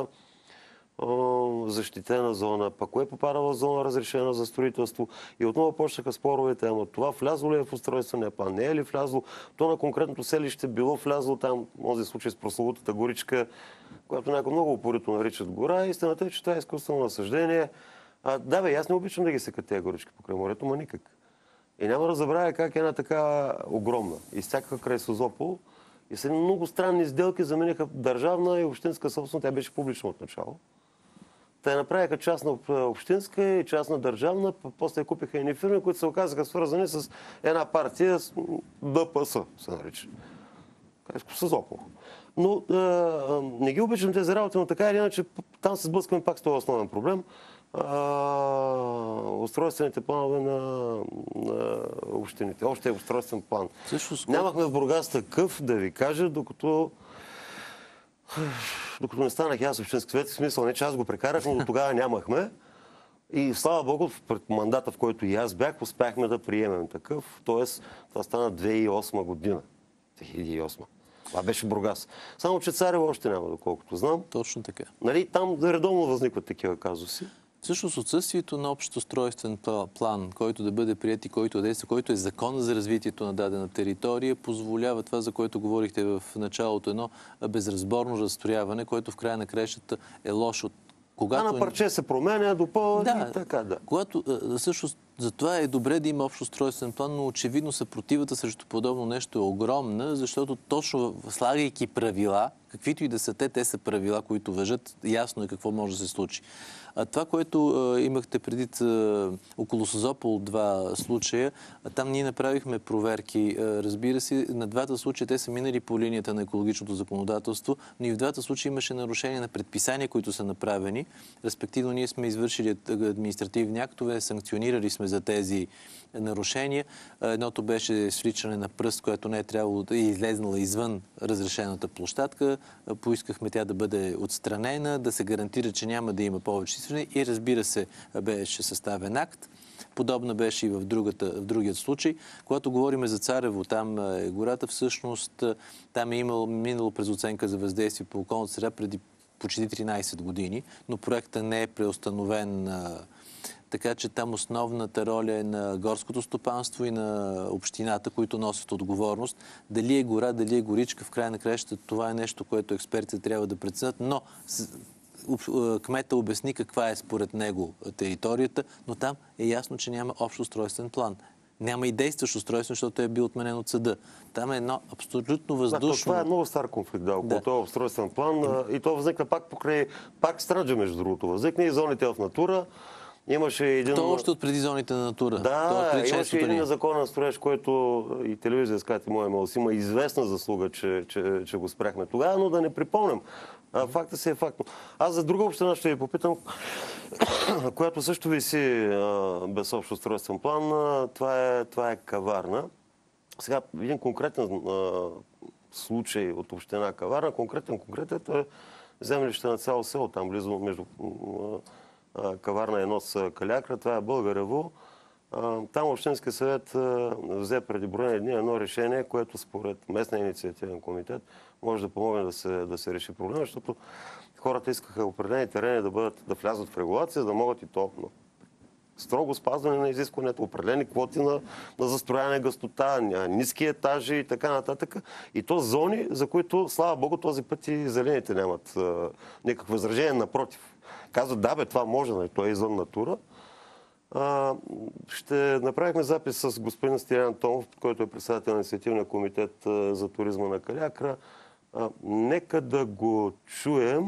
A: защитена зона, пък кое попада в зона разрешена за строителство. И отново почнаха споровете, ама това влязло ли е в устройствения план, не е ли влязло? То на конкретното селище било влязло там, този случай с прословутата горичка, която някой много упорито наричат гора. Истината е, че това е изкуствено насъждение. Аз не обичам да ги секат тези горички покрай морето, ма никак. И няма да забравя как една така огромна. Изсякаха край Созопол и са много странни сделки замениха държавна и общинска собственост. Тя беше публична от начало. Те направиха частна общинска и частна държавна, после купиха едни фирми, които се оказаха свързани с една партия, ДПС се нарича. Созопол. Но не ги обичам тези работи, но така или иначе там се сблъскаме пак с този основен проблем. Устройствените планове на общините. Още е устройствен план. Нямахме в Бургас такъв, да ви кажа, докато не станах аз общински съвет. В смисъл, не че аз го прекарах, но до тогава нямахме. И слава Богу, в мандата, в който и аз бях, успяхме да приемем такъв. Тоест, това стана 2008 година. 2008. Това беше Бургас. Само че Царево още няма, доколкото знам.
B: Точно така.
A: Там редовно възникват такива казуси.
B: Всъщност отсъствието на общ устройствен план, който да бъде приет и който действа, който е закон за развитието на дадена територия, позволява това, за което говорихте в началото, едно безразборно застрояване, което в края на краищата е лошо.
A: На парче се променя, допълва и така, да.
B: Всъщност, затова е добре да има общ устройствен план, но очевидно съпротивата срещу подобно нещо е огромна, защото точно слагайки правила, каквито и да са те са правила, които важат, ясно е какво може да се случи. Това, което имахте преди около Созопол 2 случая, там ние направихме проверки. Разбира се, на двата случая те са минали по линията на екологичното законодателство, но и в двата случая имаше нарушения на предписания, които са направени. Респективно ние сме извършили административни актове, санкционирали сме за тези нарушения. Едното беше свличане на пръст, което не е трябвало да е излезнала извън разрешената площадка. Поискахме тя да бъде отстранена, да се гарантира, че няма да има повече свличане и разбира се, беше съставен акт. Подобно беше и в другият случай. Когато говорим за Царево, там е гората, всъщност там е минало през оценка за въздействие по околната среда преди почти 13 години, но проектът не е преустановен. Така че там основната роля е на горското стопанство и на общината, които носят отговорност. Дали е гора, дали е горичка, в края на краищата това е нещо, което експертите трябва да преценят, но кмета обясни каква е според него територията, но там е ясно, че няма общ устройствен план. Няма и действащ устройствен, защото е бил отменен от съда. Там е едно абсолютно въздушно...
A: Това е много стар конфликт, около този устройствен план. И то възникна пак Странджа, между другото. Възникна и зоните в натура. Имаше един...
B: То още от преди зоните на натура.
A: Да, имаше един незаконен строеж, който и телевизия скати моя мълс има известна заслуга, че го спряхме тогава, но да не припомням. Факта си е факт. Аз за друга община ще ви попитам, която също виси без общ устройствен план. Това е Каварна. Сега, един конкретен случай от община Каварна, конкретен, е землище на цяло село, там близо между Каварна 1 с Калякра. Това е Българево. Там Общинския съвет взе преди броени дни едно решение, което според местния инициативен комитет може да помогне да се реши проблема, защото хората искаха определени терени да влязат в регулация, да могат и то строго спазване на изискването, определени квоти на застрояне, гъстота, ниски етажи и така нататък. И то зони, за които, слава Богу, този път и зелените нямат никакво възражение, напротив. Казват, да бе, това може, то е извън натура. Ще направихме запис с господин Стилян Томов, който е председател на инициативния комитет за туризма на Калиакра. Нека да го чуем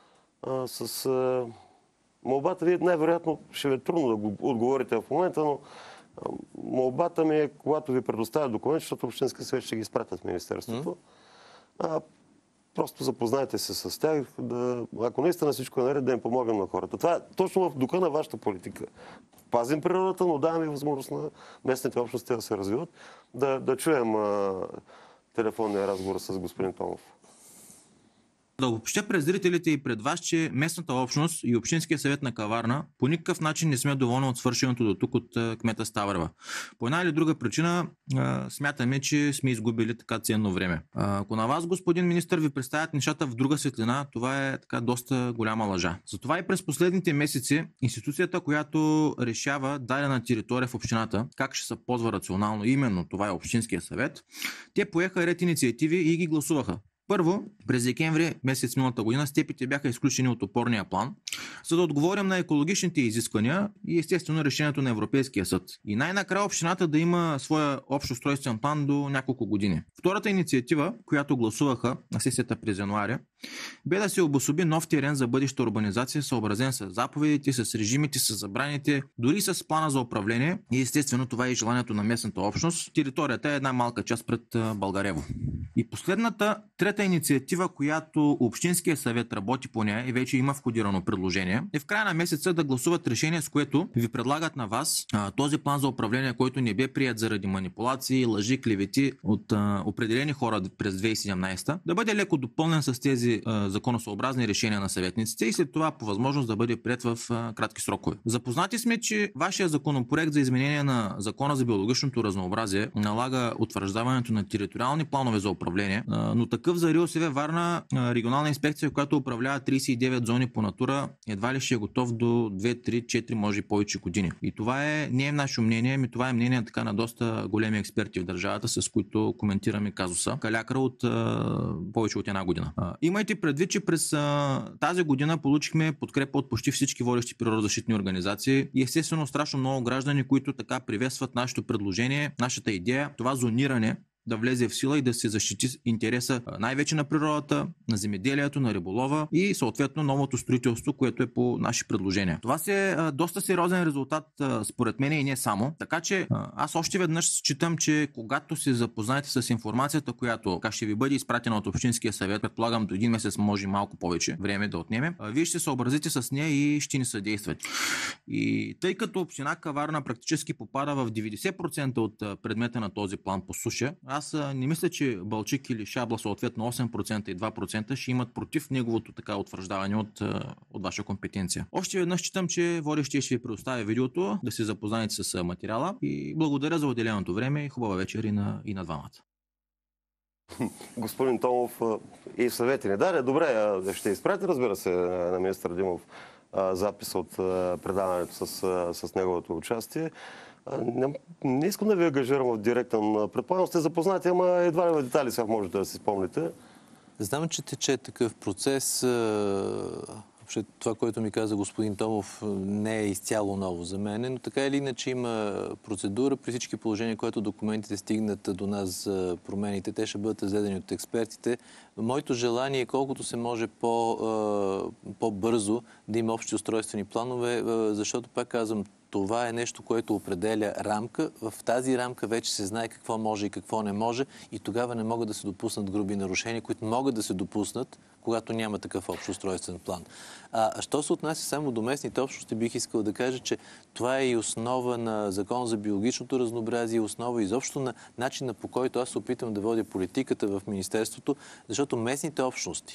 A: с молбата ви. Най-вероятно ще ви е трудно да го отговорите в момента, но молбата ми е, когато ви предоставя документи, защото Общински съвет ще ги изпратят в Министерството. Просто запознайте се с тях, ако наистина всичко е наред, да им помогнем на хората. Това е точно в духа на вашата политика. Пазим природата, но даваме възможност на местните общности да се развиват. Да чуем телефонния разговор с господин Томов.
C: Да обобщя пред зрителите и пред вас, че местната общност и Общинския съвет на Каварна по никакъв начин не сме доволни от свършеното до тук от кмета Ставърва. По една или друга причина смятаме, че сме изгубили така ценно време. Ако на вас, господин министър, ви представят нещата в друга светлина, това е така доста голяма лъжа. Затова и през последните месеци институцията, която решава дадена територия в общината, как ще се ползва рационално, именно това е Общинския съвет, те поеха ред инициативи и ги гласуваха. Първо, през декември месец миналата година степите бяха изключени от опорния план, за да отговорим на екологичните изисквания и естествено решението на Европейския съд. И най-накрая общината да има своя общ устройствен план до няколко години. Втората инициатива, която гласуваха на сесията през януари, бе да се обособи нов терен за бъдеща урбанизация, съобразен с заповедите, с режимите, с забраните, дори с плана за управление. И естествено това е и желанието на местната общност. Територията е една малка част пред Българево. И последната, трета инициатива, която Общинския съвет работи по нея и вече има входирано предложение, е в края на месеца да гласуват решение, с което ви предлагат на вас този план за управление, който не бе прият заради манипулации, лъжи, клевети от определени хора през 2017, да бъде леко допълнен с тези законосъобразни решения на съветниците и след това по възможност да бъде приет в кратки срокове. Запознати сме, че вашия законопроект за изменение на Закона за биологичното разнообразие налага утвърждаването на териториални планове за управление, но такъв за РИОСВ Варна, регионална инспекция, която управлява 39 зони по натура, едва ли ще е готов до 2, 3, 4, може и повече години. И това не е наше мнение, това е мнение така на доста големи експерти в държавата, с които коментираме казуса Калиакра от повече от една година. Имайте предвид, че през тази година получихме подкрепа от почти всички водещи природозащитни организации и естествено страшно много граждани, които така приветстват нашето предложение, нашата идея, това зониране да влезе в сила и да се защити интереса най-вече на природата, на земеделието, на риболова и съответно новото строителство, което е по наши предложения. Това е доста сериозен резултат според мен и не само. Така че аз още веднъж считам, че когато се запознаете с информацията, която ще ви бъде изпратена от Общинския съвет, предполагам до един месец, може малко повече време да отнеме, вие ще се съобразите с нея и ще ни съдействате. И тъй като община Каварна практически попада в 90% от предмета на този план по суша, аз не мисля, че Балчик или Шабла, съответно 8% и 2%, ще имат против неговото така утвърждаване от ваша компетенция. Още веднъж считам, че водещия ще ви предоставя видеото, да се запознаете с материала и благодаря за отделеното време и хубава вечер и на двамата.
A: Господин Томов и съвети ни даде. Добре, ще изпрати, разбира се, на министър Димов запис от предаването с неговото участие. Не искам да ви ангажирам в директен. Предполагам сте запознати, ама едва ли в детали сега можете да си спомните.
B: Знам, че тече такъв процес. Въобще това, което ми каза господин Томов, не е изцяло ново за мен, но така или иначе има процедура. При всички положения, когато документите стигнат до нас за промените, те ще бъдат изведени от експертите. Моето желание е колкото се може по-бързо да има общи устройствени планове, защото пак казвам, това е нещо, което определя рамка. В тази рамка вече се знае какво може и какво не може и тогава не могат да се допуснат груби нарушения, които могат да се допуснат, когато няма такъв общ устройствен план. Що се отнася само до местните общности, бих искал да кажа, че това е и основа на Закон за биологичното разнообразие, основа изобщо на начина, по който аз се опитам да водя политиката в Министерството, защото местните общности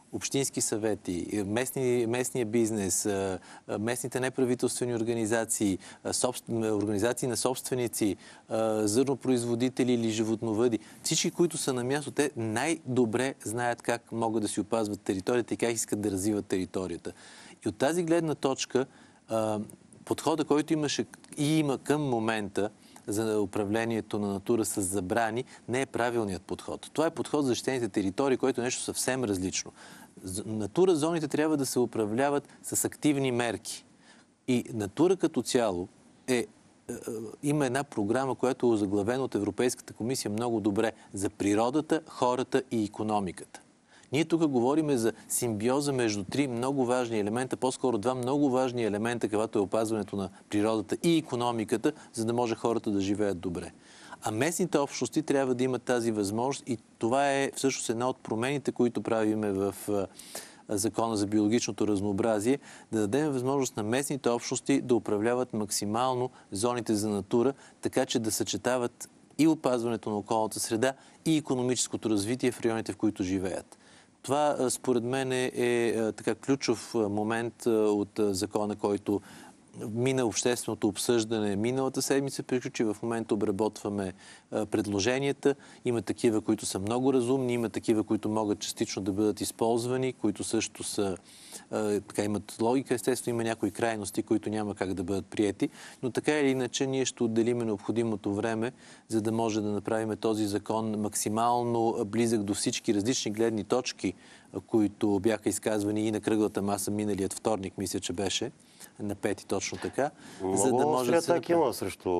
B: общински съвети, местния бизнес, местните неправителствени организации, организации на собственици, зърнопроизводители или животновъди, всички, които са на място, те най-добре знаят как могат да си опазват територията и как искат да развиват територията. И от тази гледна точка подхода, който имаше и има към момента за управлението на Натура с забрани, не е правилният подход. Това е подход за защитените територии, който е нещо съвсем различно. Натура зоните трябва да се управляват с активни мерки. И Натура като цяло има една програма, която е озаглавена от Европейската комисия много добре за природата, хората и икономиката. Ние тук говорим за симбиоза между три много важни елемента, по-скоро два много важни елемента, каквато е опазването на природата и икономиката, за да може хората да живеят добре. А местните общности трябва да имат тази възможност и това е всъщност една от промените, които правиме в Закона за биологичното разнообразие, да дадем възможност на местните общности да управляват максимално зоните за натура, така че да съчетават и опазването на околната среда, и икономическото развитие в районите, в които живеят. Това, според мен, е така ключов момент от закона, който мина общественото обсъждане миналата седмица, приключи. В момента обработваме предложенията. Има такива, които са много разумни, има такива, които могат частично да бъдат използвани, които също са, така, имат логика. Естествено, има някои крайности, които няма как да бъдат приети, но така или иначе ние ще отделим необходимото време, за да може да направим този закон максимално близък до всички различни гледни точки, които бяха изказвани и на кръглата маса миналият вторник, мисля, че беше на 5 точно така.
A: За да може да се има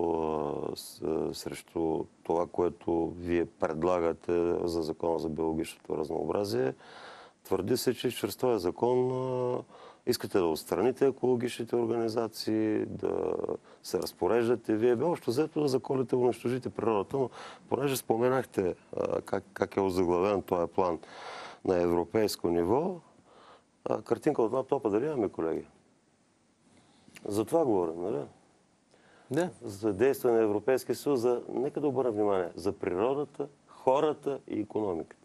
A: срещу това, което вие предлагате за Закона за биологичното разнообразие. Твърди се, че чрез този закон искате да отстраните екологичните организации, да се разпореждате. Вие общо взето да заколите, унищожите природата, но понеже споменахте как е озаглавен този план на европейско ниво, картинка от лаптопа дали имаме, колеги? За това говорим, нали?
B: Да. За
A: действие на Европейския съюз, нека да обърна внимание, за природата, хората и икономиката.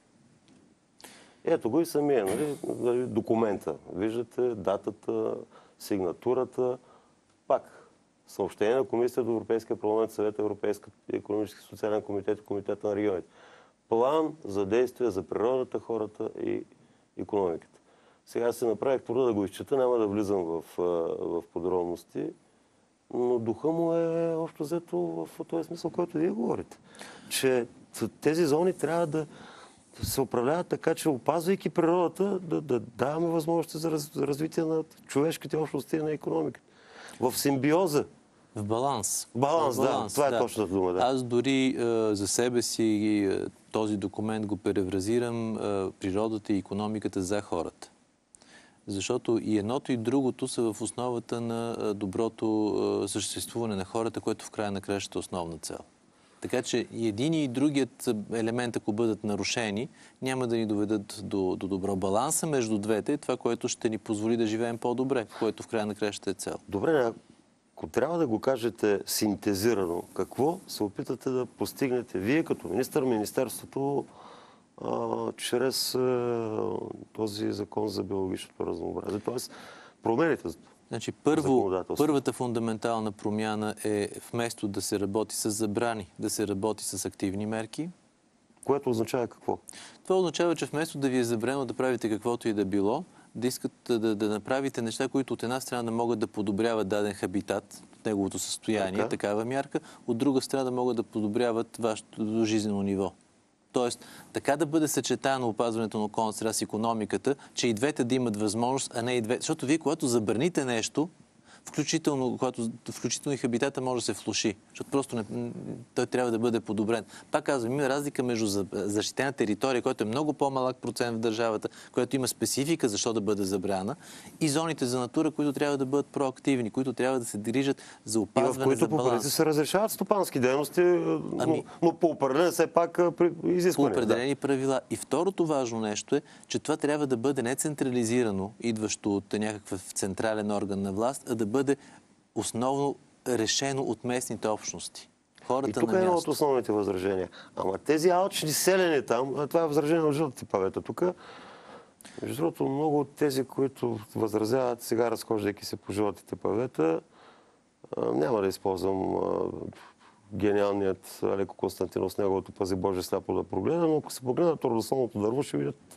A: Ето го и самия, нали? Документа. Виждате датата, сигнатурата. Пак, съобщение на Комисията до Европейския парламент, Съвет Европейска икономически и социален комитет и Комитета на регионите. План за действие за природата, хората и икономиката. Сега се направих труда да го изчета, няма да влизам в подробности, но духа му е общо взето в този смисъл, който вие говорите. Че тези зони трябва да се управляват така, че опазвайки природата, да даваме възможности за развитие на човешките общности и на икономиката. В симбиоза.
B: В баланс.
A: Баланс, да. Това е точната дума. Да.
B: Аз дори за себе си този документ го превразирам природата и икономиката за хората. Защото и едното и другото са в основата на доброто съществуване на хората, което в края на краищата е основна цел. Така че и един и другият елемент, ако бъдат нарушени, няма да ни доведат до добро. Баланса между двете е това, което ще ни позволи да живеем по-добре, което в края на краищата е цел.
A: Добре, ако трябва да го кажете синтезирано, какво се опитате да постигнете вие като министър, министерството, чрез този закон за биологичното разнообразие? Тоест, промените за това.
B: Значи, първата фундаментална промяна е вместо да се работи с забрани, да се работи с активни мерки.
A: Което означава какво?
B: Това означава, че вместо да ви е забранено да правите каквото и да било, да искате да направите неща, които от една страна да могат да подобряват даден хабитат, неговото състояние, такава мярка, от друга страна да могат да подобряват вашето жизнено ниво. Тоест, така да бъде съчетано опазването на околната среда с икономиката, че и двете да имат възможност, а не и двете. Защото вие, когато забраните нещо, включително и хабитата може да се влоши, защото просто той трябва да бъде подобрен. Пак казвам, има разлика между защитена територия, която е много по-малък процент в държавата, която има специфика защо да бъде забрана, и зоните за натура, които трябва да бъдат проактивни, които трябва да се грижат за опазване, за баланс.
A: И в които по принцип се разрешават стопански дейности, но по определен все пак изискване.
B: По определени правила. И второто важно нещо е, че това трябва да бъде не централизирано, идващо от някакъв централен орган на власт, а да бъде основно решено от местните общности. Хората
A: и тук е едно от основните възражения. Ама тези алчни селени там, това е възражение от жълтите павета тук, Между другото, много от тези, които възразяват сега, разхождайки се по жълтите павета, няма да използвам гениалният Алеко Константинов с неговото пази Боже сляпо да прогледа, но ако се погледнат родословното дърво, ще видят.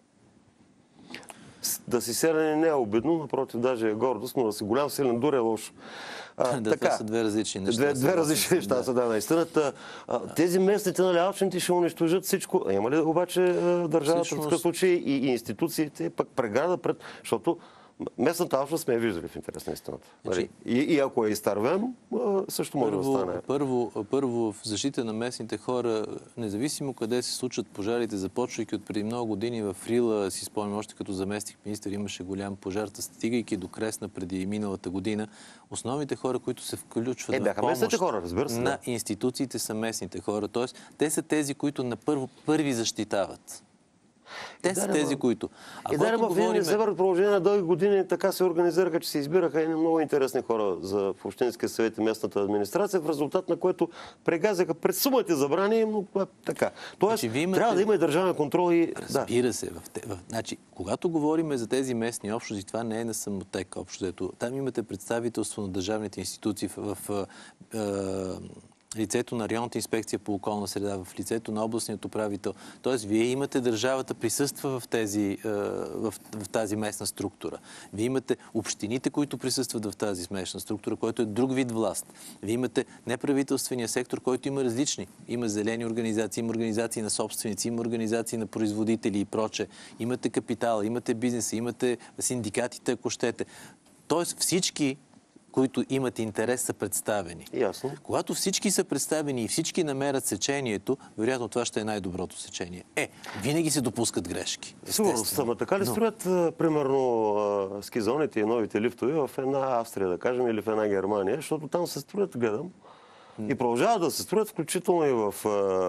A: Да си селен не е обидно, напротив, даже е гордост, но да си голям селен дори е лошо.
B: Това са две различни неща.
A: Две различни неща са, да, наистина. Тези местните налявачните ще унищожат всичко. Има ли обаче държавата в такъв случай и институциите пък преграда пред... Защото местната общност сме я виждали в интерес на истината. И ако я изтървем, също може да стане.
B: Първо, в защита на местните хора, независимо къде се случват пожарите, започвайки от преди много години в Рила, си спомням още като заместник министър, имаше голям пожар, стигайки до Кресна преди миналата година. Основните хора, които се включват в помощ
A: хора, разбира се,
B: на институциите, са местните хора. Тоест, те са тези, които първи защитават. Те са тези, които...
A: В Север продължение на дълги години така се организираха, че се избираха и много интересни хора в Общинския съвет и местната администрация, в резултат на което прегазяха пред сумата забрани, но така. Тоест, трябва да има и държавен контрол и...
B: Разбира се. Значи, когато говорим за тези местни общности, това не е на самотек общо. Там имате представителство на държавните институции в лицето на районната инспекция по околна среда, в лицето на областният управител. Тоест, вие имате държавата присъства в тази местна структура. Вие имате общините, които присъстват в тази местна структура, който е друг вид власт. Вие имате неправителствения сектор, който има различни. Има зелени организации, има организации на собственици, има организации на производители и проче. Имате капитал, имате бизнеса, имате синдикатите, ако щете. Тоест, всички, които имат интерес, са представени.
A: Ясно.
B: Когато всички са представени и всички намерят сечението, вероятно това ще е най-доброто сечение. Винаги се допускат грешки.
A: Сигурно. Така ли строят, примерно, скизоните и новите лифтове в една Австрия, да кажем, или в една Германия, защото там се строят, гледам, и продължават да се строят, включително и в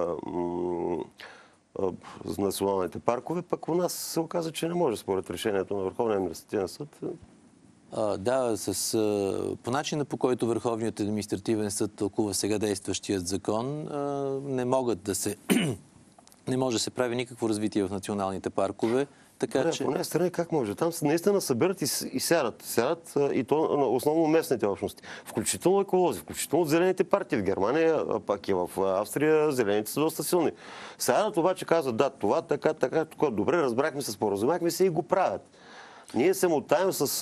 A: националните паркове, пък у нас се оказа, че не може според решението на Върховния административен съд.
B: По начина, по който Върховният административен съд тълкува сега действащият закон, не може да се прави никакво развитие в националните паркове. Така че...
A: По една страна как може? Там наистина събират и сядат. Сядат и то основно местните общности. Включително еколози, включително зелените партии в Германия, пак и в Австрия зелените са доста силни. Сядат обаче казват, да, това, така, добре, разбрахме се, споразумяхме се и го правят. Ние се мотаем с...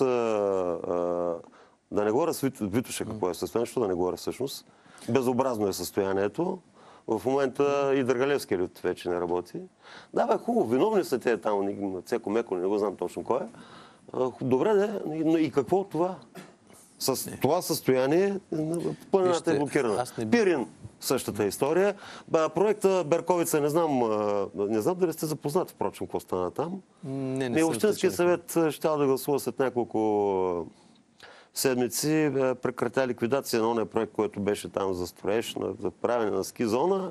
A: да не говоря с Витоша какво е състоянието, защото да не говоря всъщност. Безобразно е състоянието. В момента и Дъргалевския лифт вече не работи. Да, хубаво, виновни са те там, Цеко Меко, не го знам точно кой е. Добре, но и какво от това? С това състояние планината е блокирана. Пирин, същата история. Проекта Берковица, не знам дали сте запознати, впрочем, какво стана там.
B: Не
A: Общинския съвет ще да гласува след няколко седмици, прекратя ликвидация на ония проект, който беше там за строеж, за правене на ски зона.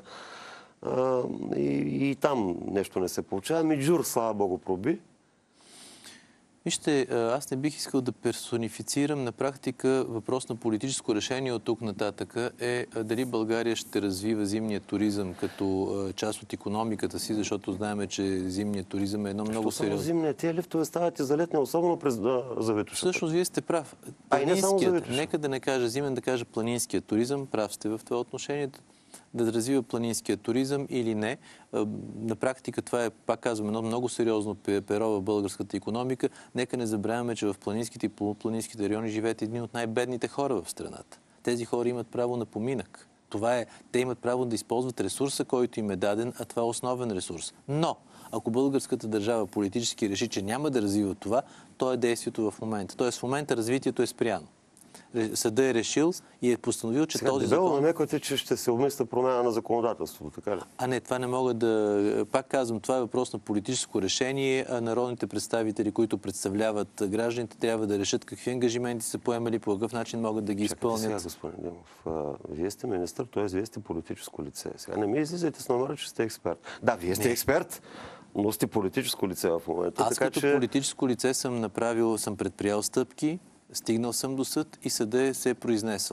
A: И там нещо не се получава. Миджур, слава Богу, проби.
B: Вижте, аз не бих искал да персонифицирам. На практика въпрос на политическо решение от тук нататък е дали България ще развива зимния туризъм като част от икономиката си, защото знаем, че зимният туризъм е едно много сериозно.
A: Зимния, тия лифтове стават и за летния, особено през за Витоша.
B: Всъщност, вие сте прав. Нека да не кажа зимен, да кажа планинския туризъм. Прав сте в това отношение. Да развива планинския туризъм или не. На практика това е, пак казвам, едно много сериозно перо в българската икономика. Нека не забравяме, че в планинските и полупланинските райони живеят едни от най-бедните хора в страната. Тези хора имат право на поминък. Те имат право да използват ресурса, който им е даден, а това е основен ресурс. Но, ако българската държава политически реши, че няма да развива това, то е действието в момента. Тоест в момента развитието е спряно. Съдът е решил и е постановил, че този закон...
A: Дебело намеквате, че ще се обмисля промяна на законодателството, така ли?
B: Не, това не мога да... Пак казвам, това е въпрос на политическо решение. Народните представители, които представляват гражданите, трябва да решат какви ангажименти са поемали, по какъв начин могат да ги изпълнят.
A: Сега, господин Димов, вие сте министър, т.е. вие сте политическо лице. Сега не ми излизайте с номера, че сте експерт. Да, вие сте експерт, но сте политическо лице в момента.
B: Аз като политическо лице съм предприял стъпки, стигнал съм до съд и съдът се е произнесъл.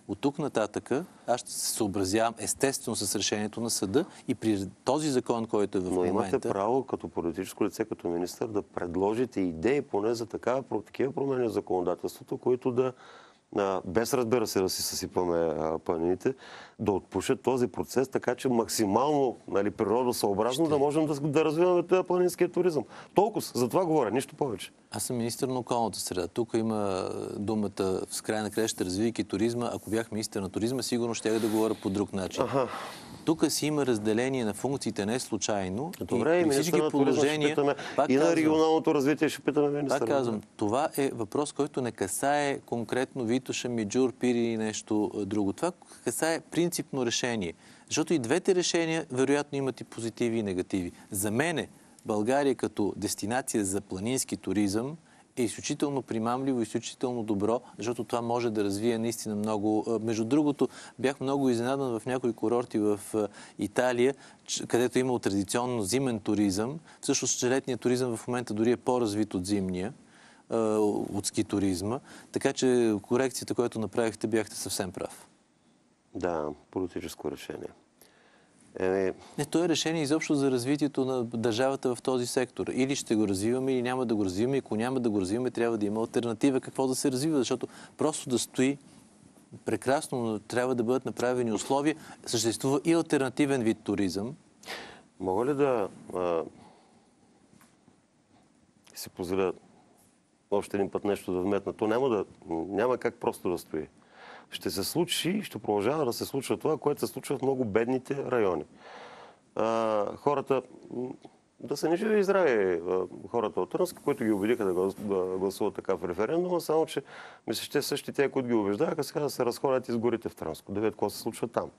B: От тук нататъка аз ще се съобразявам естествено с решението на съда и при този закон, който е в
A: Но
B: момента...
A: имате право като политическо лице, като министър, да предложите идеи поне за такива промени в законодателството, които да, без разбира се да си съсипаме планините, да отпушат този процес, така че максимално природосъобразно да можем да развиваме този планинския туризъм. Толкова, за това говоря, нищо повече.
B: Аз съм министър на околната среда. Тук има думата в края на краищата, развивайки туризма. Ако бях министър на туризма, сигурно ще да говоря по друг начин. Тук си има разделение на функциите не случайно.
A: Добре, и министър на туризма ще питаме, и на регионалното развитие ще питаме министър.
B: Пак казвам, това е въпрос, който не касае конкретно Витоша, Миджур, Пири и нещо друго. Това касае принципно решение. Защото и двете решения вероятно имат и позитиви и негативи. За мене България като дестинация за планински туризъм е изключително примамливо, изключително добро, защото това може да развие наистина много. Между другото, бях много изненадан в някои курорти в Италия, където имало традиционно зимен туризъм. Всъщност, летният туризъм в момента дори е по-развит от зимния, от ски туризма. Така че корекцията, която направихте, бяхте съвсем прав.
A: Да, политическо решение.
B: Не, то е решение изобщо за развитието на държавата в този сектор. Или ще го развиваме, или няма да го развиваме. И ако няма да го развиваме, трябва да има алтернатива какво да се развива, защото просто да стои прекрасно, но трябва да бъдат направени условия. Съществува и алтернативен вид туризъм.
A: Мога ли да си позволя още един път нещо да вметна? То няма как просто да стои. Ще се случи и ще продължава да се случва това, което се случва в много бедните райони. Хората, да са ни живи и здрави хората от Трънска, които ги убедиха да гласуват така в референдума, само че мисля, че същите те, които ги убеждаваха, сега да се разходят из горите в Трънско, да видят какво се случва там.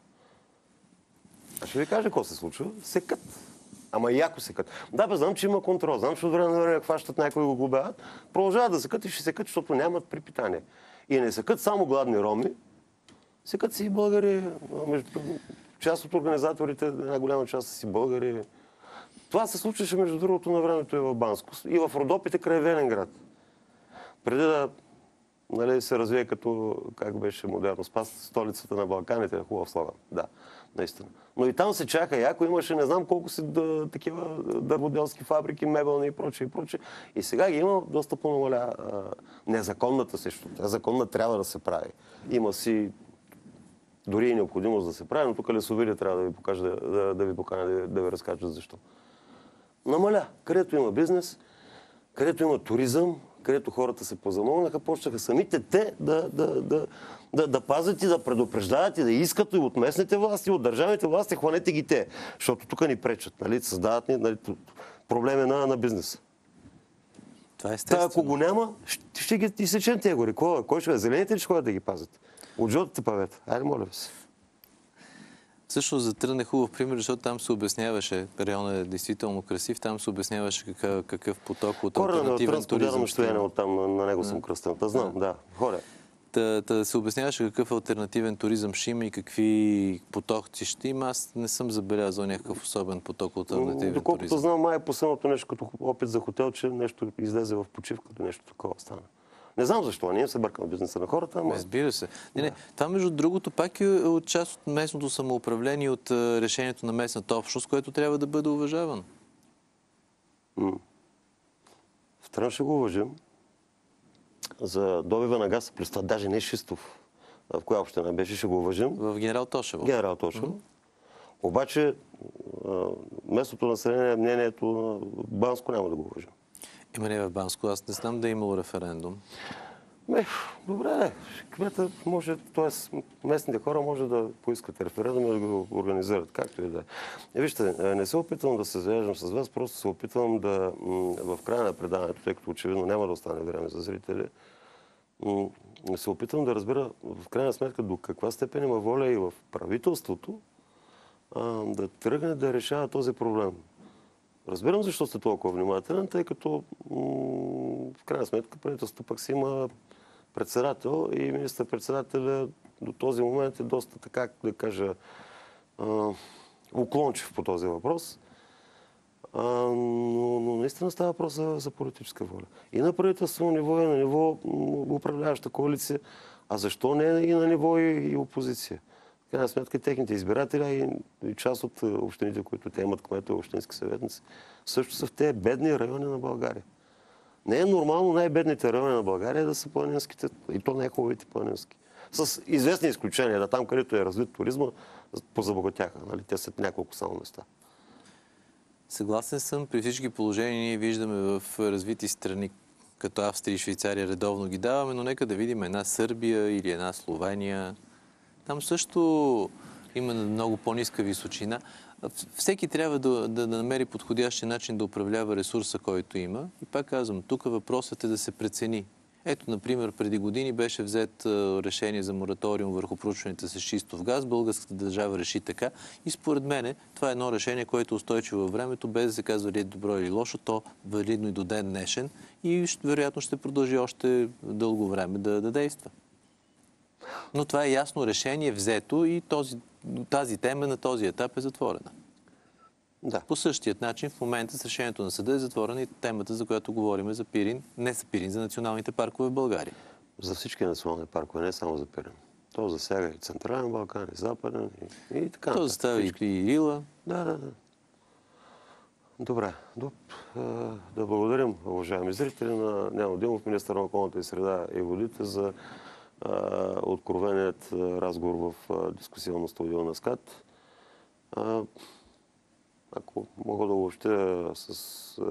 A: Аз ще ви кажа какво се случва. Секат. Ама яко секат. Да, знам, че има контрол. Знам, че от време на време хващат някои го глобяват. Продължават да секат и ще секат, защото нямат припитание. И не секат само гладни роми, секат си и българи. Част от организаторите, една голяма част са си българи. Това се случваше, между другото, на времето и в Банско. И в Родопите край Велинград. Преди да се развие като, как беше модерно, Спас, столицата на Балканите, хубав слоган. Да, наистина. Но и там се чака яко, имаше не знам колко си такива дърводелски фабрики, мебелни и прочее, и прочее. И сега ги има доста по-намаля незаконната също. Законна трябва да се прави. Има си дори и необходимост да се прави, но тук лесовиди трябва да ви покажа, да ви поканя да ви разкажат защо. Намаля. Където има бизнес, където има туризъм, където хората се позамълнаха, почнаха самите те да пазят и да предупреждават и да искат и от местните власти, и от държавните власти, хванете ги те. Защото тук ни пречат, създават ни проблеми на бизнеса.
B: Това е естествено.
A: Ако го няма, ще ги изсечем тези гори. Кой ще е? Зелените ли ще ходят да ги пазят? От жълтите павета. Айде, моля ви се.
B: Всъщност за Трън е хубав пример, защото там се обясняваше, районът е действително красив, там се обясняваше какъв поток от алтернативен туризъм.
A: Оттам на него съм кръстен. Знам, да. Хора.
B: Та се обясняваше какъв алтернативен туризъм ще има и какви потоци ще има. Аз не съм забелязал някакъв особен поток от алтернативен туризъм.
A: Доколкото знам, май е последното нещо като опит за хотел, че нещо излезе в почивката, нещо такова стана. Не знам защо, ние се бъркаме в бизнеса на хората, ама...
B: Разбира се. Не, това между другото пак е от част от местното самоуправление, от решението на местната общност, което трябва да бъде уважавано.
A: В Трън ще го уважим. За добива на газ, плюс това даже не Шистов. В коя община беше, ще го уважим.
B: В Генерал Тошево.
A: Генерал Тошево. Обаче местното население, мнението на Банско няма да го уважим.
B: Има не в Банско. Аз не знам да е имало референдум.
A: Добре, кмета може, т.е. местните хора може да поискат референдум и да го организират, както и да е. Вижте, не се опитвам да се заяждам с вас, просто се опитвам да в края на предаването, тъй като очевидно няма да остане време за зрители, се опитвам да разбера в крайна сметка до каква степен има воля и в правителството да тръгне да решава този проблем. Разбирам защо сте толкова внимателен, тъй като в крайна сметка правителството пък си има председател и министър-председателя до този момент е доста, така да кажа, уклончив по този въпрос. Но наистина става въпрос за политическа воля. И на правителствено ниво, и на ниво управляваща коалиция. А защо не и на ниво и опозиция? В крайна сметка техните избиратели и част от общините, които те имат кметове, общински съветници, също са в тези бедни райони на България. Не е нормално най-бедните райони на България да са планинските, и то най-хубавите планински. С известни изключения, да там, където е развит туризма, позабогатяха. Нали? Те са няколко само места.
B: Съгласен съм. При всички положения ние виждаме в развити страни, като Австрия и Швейцария, редовно ги даваме, но нека да видим една Сърбия или една Словения. Там също има много по-ниска височина. Всеки трябва да намери подходящия начин да управлява ресурса, който има. И пак казвам, тук въпросът е да се прецени. Ето, например, преди години беше взет решение за мораториум върху проучването с шистов газ. Българската държава реши така. И според мен това е едно решение, което е устойчиво във времето, без да се казва ли е добро или лошо. То валидно и до ден днешен. И вероятно ще продължи още дълго време да действа. Но това е ясно решение, взето и тази тема на този етап е затворена.
A: Да.
B: По същият начин в момента с решението на съда е затворена и темата, за която говорим за Пирин, не за Пирин, за националните паркове в България.
A: За всички национални паркове, не само за Пирин. То засяга и Централен Балкан, и Западен, и така.
B: То засяга и Рила.
A: Да. Добре. Да благодарим, уважаеми зрители, на Нено Димов, министър на околната среда и водите, за откровеният разговор в дискусионно студио на СКАТ. Ако мога да обобщя с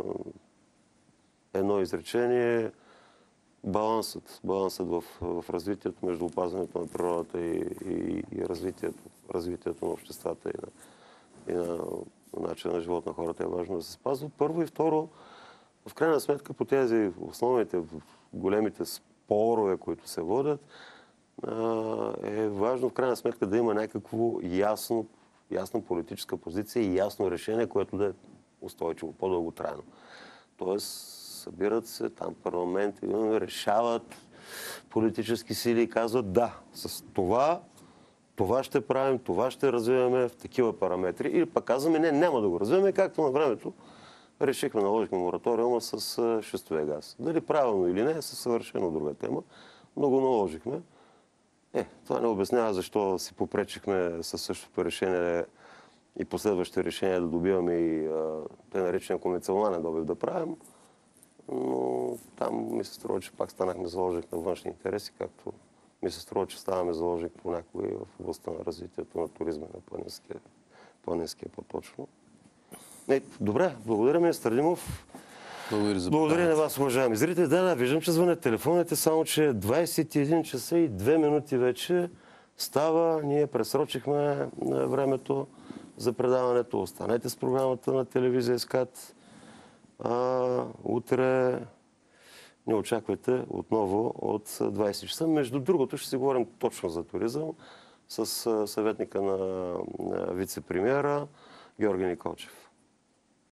A: едно изречение, балансът в развитието между опазването на природата и развитието на обществата и на начина на живот на хората е важно да се спазва. Първо и второ, в крайна сметка по тези основните, големите спорове, които се водят, е важно в крайна сметка да има някакво ясна политическа позиция и ясно решение, което да е устойчиво, по-дълготрайно. Тоест, събират се там парламенти, решават политически сили и казват да, с това ще правим, това ще развиваме в такива параметри. Или пък казваме не, няма да го развиваме, както на времето решихме, наложихме мораториума с шистовия газ. Дали правилно или не, е съвършено друга тема, но го наложихме. Това не обяснява защо си попречихме със същото решение и последващите решения да добиваме и тъй наречен конвенционален добив да правим. Но там ми се струва, че пак станахме заложник на външни интереси, както ми се струва, че ставаме заложник понякога и в областта на развитието на туризма на планинския по-точно. Добре, благодаря, министър Димов. Благодаря на вас, уважаеми зрители. Да, виждам, че звънят телефоните, само че 21 часа и 2 минути вече става. Ние пресрочихме времето за предаването. Останете с програмата на телевизия СКАТ. Утре ни очаквайте отново от 20 часа. Между другото ще си говорим точно за туризъм с съветника на вице-премиера Георги Николчев.